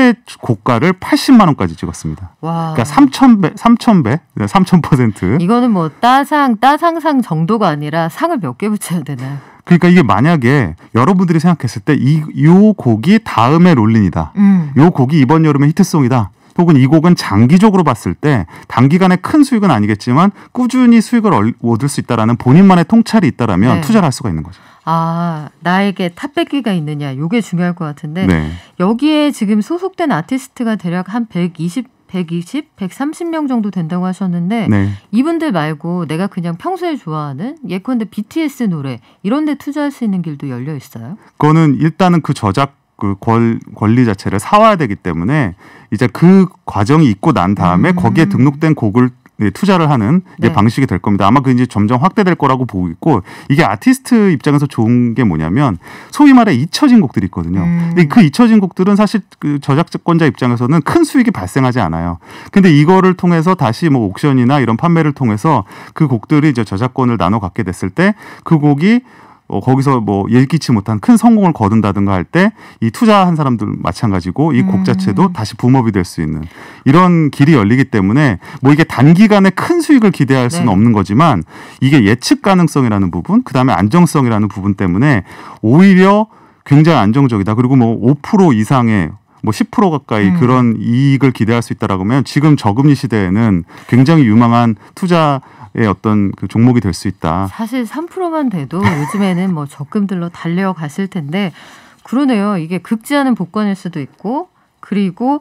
최고가를 팔십만 원까지 찍었습니다. 와. 그러니까 삼천 배, 삼천 배, 삼천 퍼센트. 이거는 뭐 따상, 따상상 정도가 아니라 상을 몇 개 붙여야 되나요? 그러니까 이게 만약에 여러분들이 생각했을 때 이 요 곡이 다음의 롤린이다. 음. 요 곡이 이번 여름의 히트송이다. 혹은 이 곡은 장기적으로 봤을 때 단기간에 큰 수익은 아니겠지만 꾸준히 수익을 얻을 수 있다라는 본인만의 통찰이 있다라면 네. 투자를 할 수가 있는 거죠. 아, 나에게 탑백기가 있느냐. 요게 중요할 것 같은데 네. 여기에 지금 소속된 아티스트가 대략 한 백이십, 백이십, 백삼십 명 정도 된다고 하셨는데 네. 이분들 말고 내가 그냥 평소에 좋아하는 예컨대 비티에스 노래 이런 데 투자할 수 있는 길도 열려 있어요? 그거는 일단은 그 저작 그 권, 권리 자체를 사와야 되기 때문에 이제 그 과정이 있고 난 다음에 음. 거기에 등록된 곡을 네, 투자를 하는 이제 네. 방식이 될 겁니다. 아마 그 이제 점점 확대될 거라고 보고 있고 이게 아티스트 입장에서 좋은 게 뭐냐면 소위 말해 잊혀진 곡들이 있거든요. 음. 근데 그 잊혀진 곡들은 사실 그 저작권자 입장에서는 큰 수익이 발생하지 않아요. 근데 이거를 통해서 다시 뭐 옥션이나 이런 판매를 통해서 그 곡들이 이제 저작권을 나눠 갖게 됐을 때 그 곡이 어, 거기서 뭐 예기치 못한 큰 성공을 거둔다든가 할 때 이 투자한 사람들 마찬가지고 이 곡 음. 자체도 다시 붐업이 될 수 있는 이런 길이 열리기 때문에 뭐 이게 단기간에 큰 수익을 기대할 수는 네. 없는 거지만 이게 예측 가능성이라는 부분 그다음에 안정성이라는 부분 때문에 오히려 굉장히 안정적이다. 그리고 뭐 오 퍼센트 이상의 뭐 십 퍼센트 가까이 음. 그런 이익을 기대할 수 있다라고 하면 지금 저금리 시대에는 굉장히 유망한 투자 의 어떤 그 종목이 될 수 있다. 사실 삼 퍼센트만 돼도 요즘에는 뭐 적금들로 달려갔을 텐데 그러네요. 이게 극지 않은 복권일 수도 있고 그리고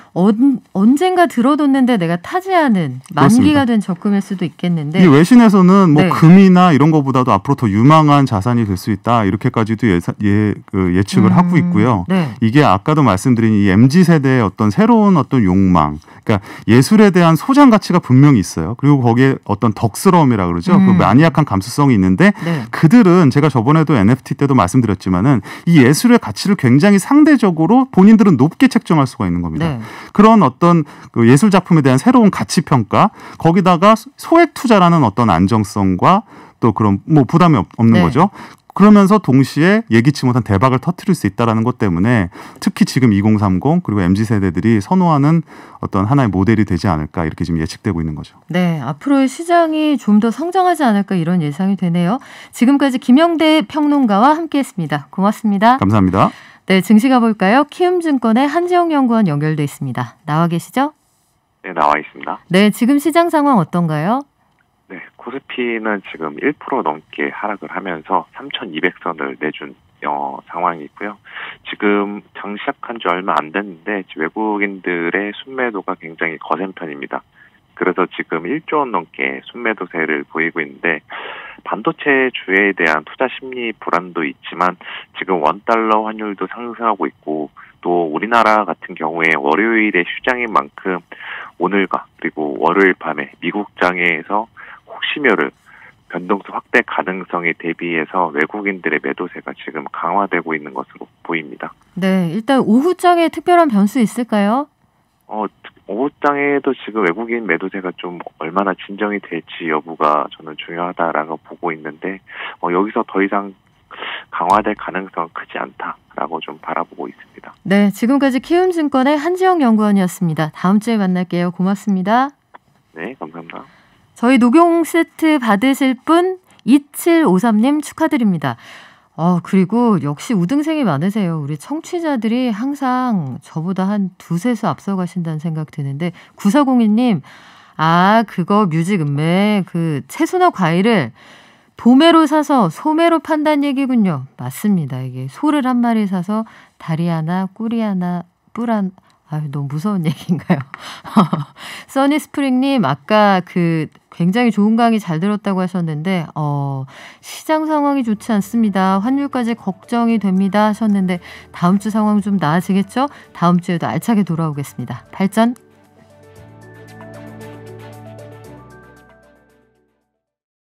언, 언젠가 들어뒀는데 내가 타지 않은 만기가 그렇습니다. 된 적금일 수도 있겠는데 이 외신에서는 뭐 네. 금이나 이런 거보다도 앞으로 더 유망한 자산이 될 수 있다 이렇게까지도 예사, 예, 그 예측을 음, 하고 있고요. 네. 이게 아까도 말씀드린 이 엠지 세대의 어떤 새로운 어떤 욕망, 그러니까 예술에 대한 소장 가치가 분명히 있어요. 그리고 거기에 어떤 덕스러움이라 그러죠. 음. 그 마니악한 감수성이 있는데 네. 그들은 제가 저번에도 엔에프티 때도 말씀드렸지만은 이 예술의 가치를 굉장히 상대적으로 본인들은 높게 책정할 수가 있는 겁니다. 네. 그런 어떤 그 예술 작품에 대한 새로운 가치 평가, 거기다가 소액 투자라는 어떤 안정성과 또 그런 뭐 부담이 없는 네. 거죠. 그러면서 동시에 예기치 못한 대박을 터뜨릴 수 있다라는 것 때문에 특히 지금 이공삼공 그리고 엠지 세대들이 선호하는 어떤 하나의 모델이 되지 않을까 이렇게 지금 예측되고 있는 거죠. 네, 앞으로의 시장이 좀 더 성장하지 않을까 이런 예상이 되네요. 지금까지 김영대 평론가와 함께했습니다. 고맙습니다. 감사합니다. 네, 증시 가볼까요? 키움증권의 한지영 연구원 연결돼 있습니다. 나와 계시죠? 네, 나와 있습니다. 네, 지금 시장 상황 어떤가요? 네, 코스피는 지금 일 퍼센트 넘게 하락을 하면서 삼천이백 선을 내준 어, 상황이 있고요. 지금 장 시작한 지 얼마 안 됐는데 외국인들의 순매도가 굉장히 거센 편입니다. 그래서 지금 일조 원 넘게 순매도세를 보이고 있는데 반도체 주에 대한 투자 심리 불안도 있지만 지금 원달러 환율도 상승하고 있고 또 우리나라 같은 경우에 월요일에 휴장인 만큼 오늘과 그리고 월요일 밤에 미국장에서 혹시멸을 변동수 확대 가능성에 대비해서 외국인들의 매도세가 지금 강화되고 있는 것으로 보입니다. 네, 일단 오후장에 특별한 변수 있을까요? 어, 오후장에도 지금 외국인 매도세가 좀 얼마나 진정이 될지 여부가 저는 중요하다라고 보고 있는데 어, 여기서 더 이상 강화될 가능성은 크지 않다라고 좀 바라보고 있습니다. 네, 지금까지 키움증권의 한지영 연구원이었습니다. 다음 주에 만날게요. 고맙습니다. 네, 감사합니다. 저희 녹용 세트 받으실 분 이칠오삼 님 축하드립니다. 어, 그리고 역시 우등생이 많으세요. 우리 청취자들이 항상 저보다 한 두세 수 앞서가신다는 생각 드는데 구사공이 님, 아, 그거 뮤직 음매 그 채소나 과일을 도매로 사서 소매로 판다는 얘기군요. 맞습니다. 이게 소를 한 마리 사서 다리 하나, 꼬리 하나, 뿔 하나, 아유, 너무 무서운 얘기인가요? 써니스프링님, 아까 그 굉장히 좋은 강의 잘 들었다고 하셨는데, 어, 시장 상황이 좋지 않습니다. 환율까지 걱정이 됩니다 하셨는데, 다음 주 상황 좀 나아지겠죠? 다음 주에도 알차게 돌아오겠습니다. 발전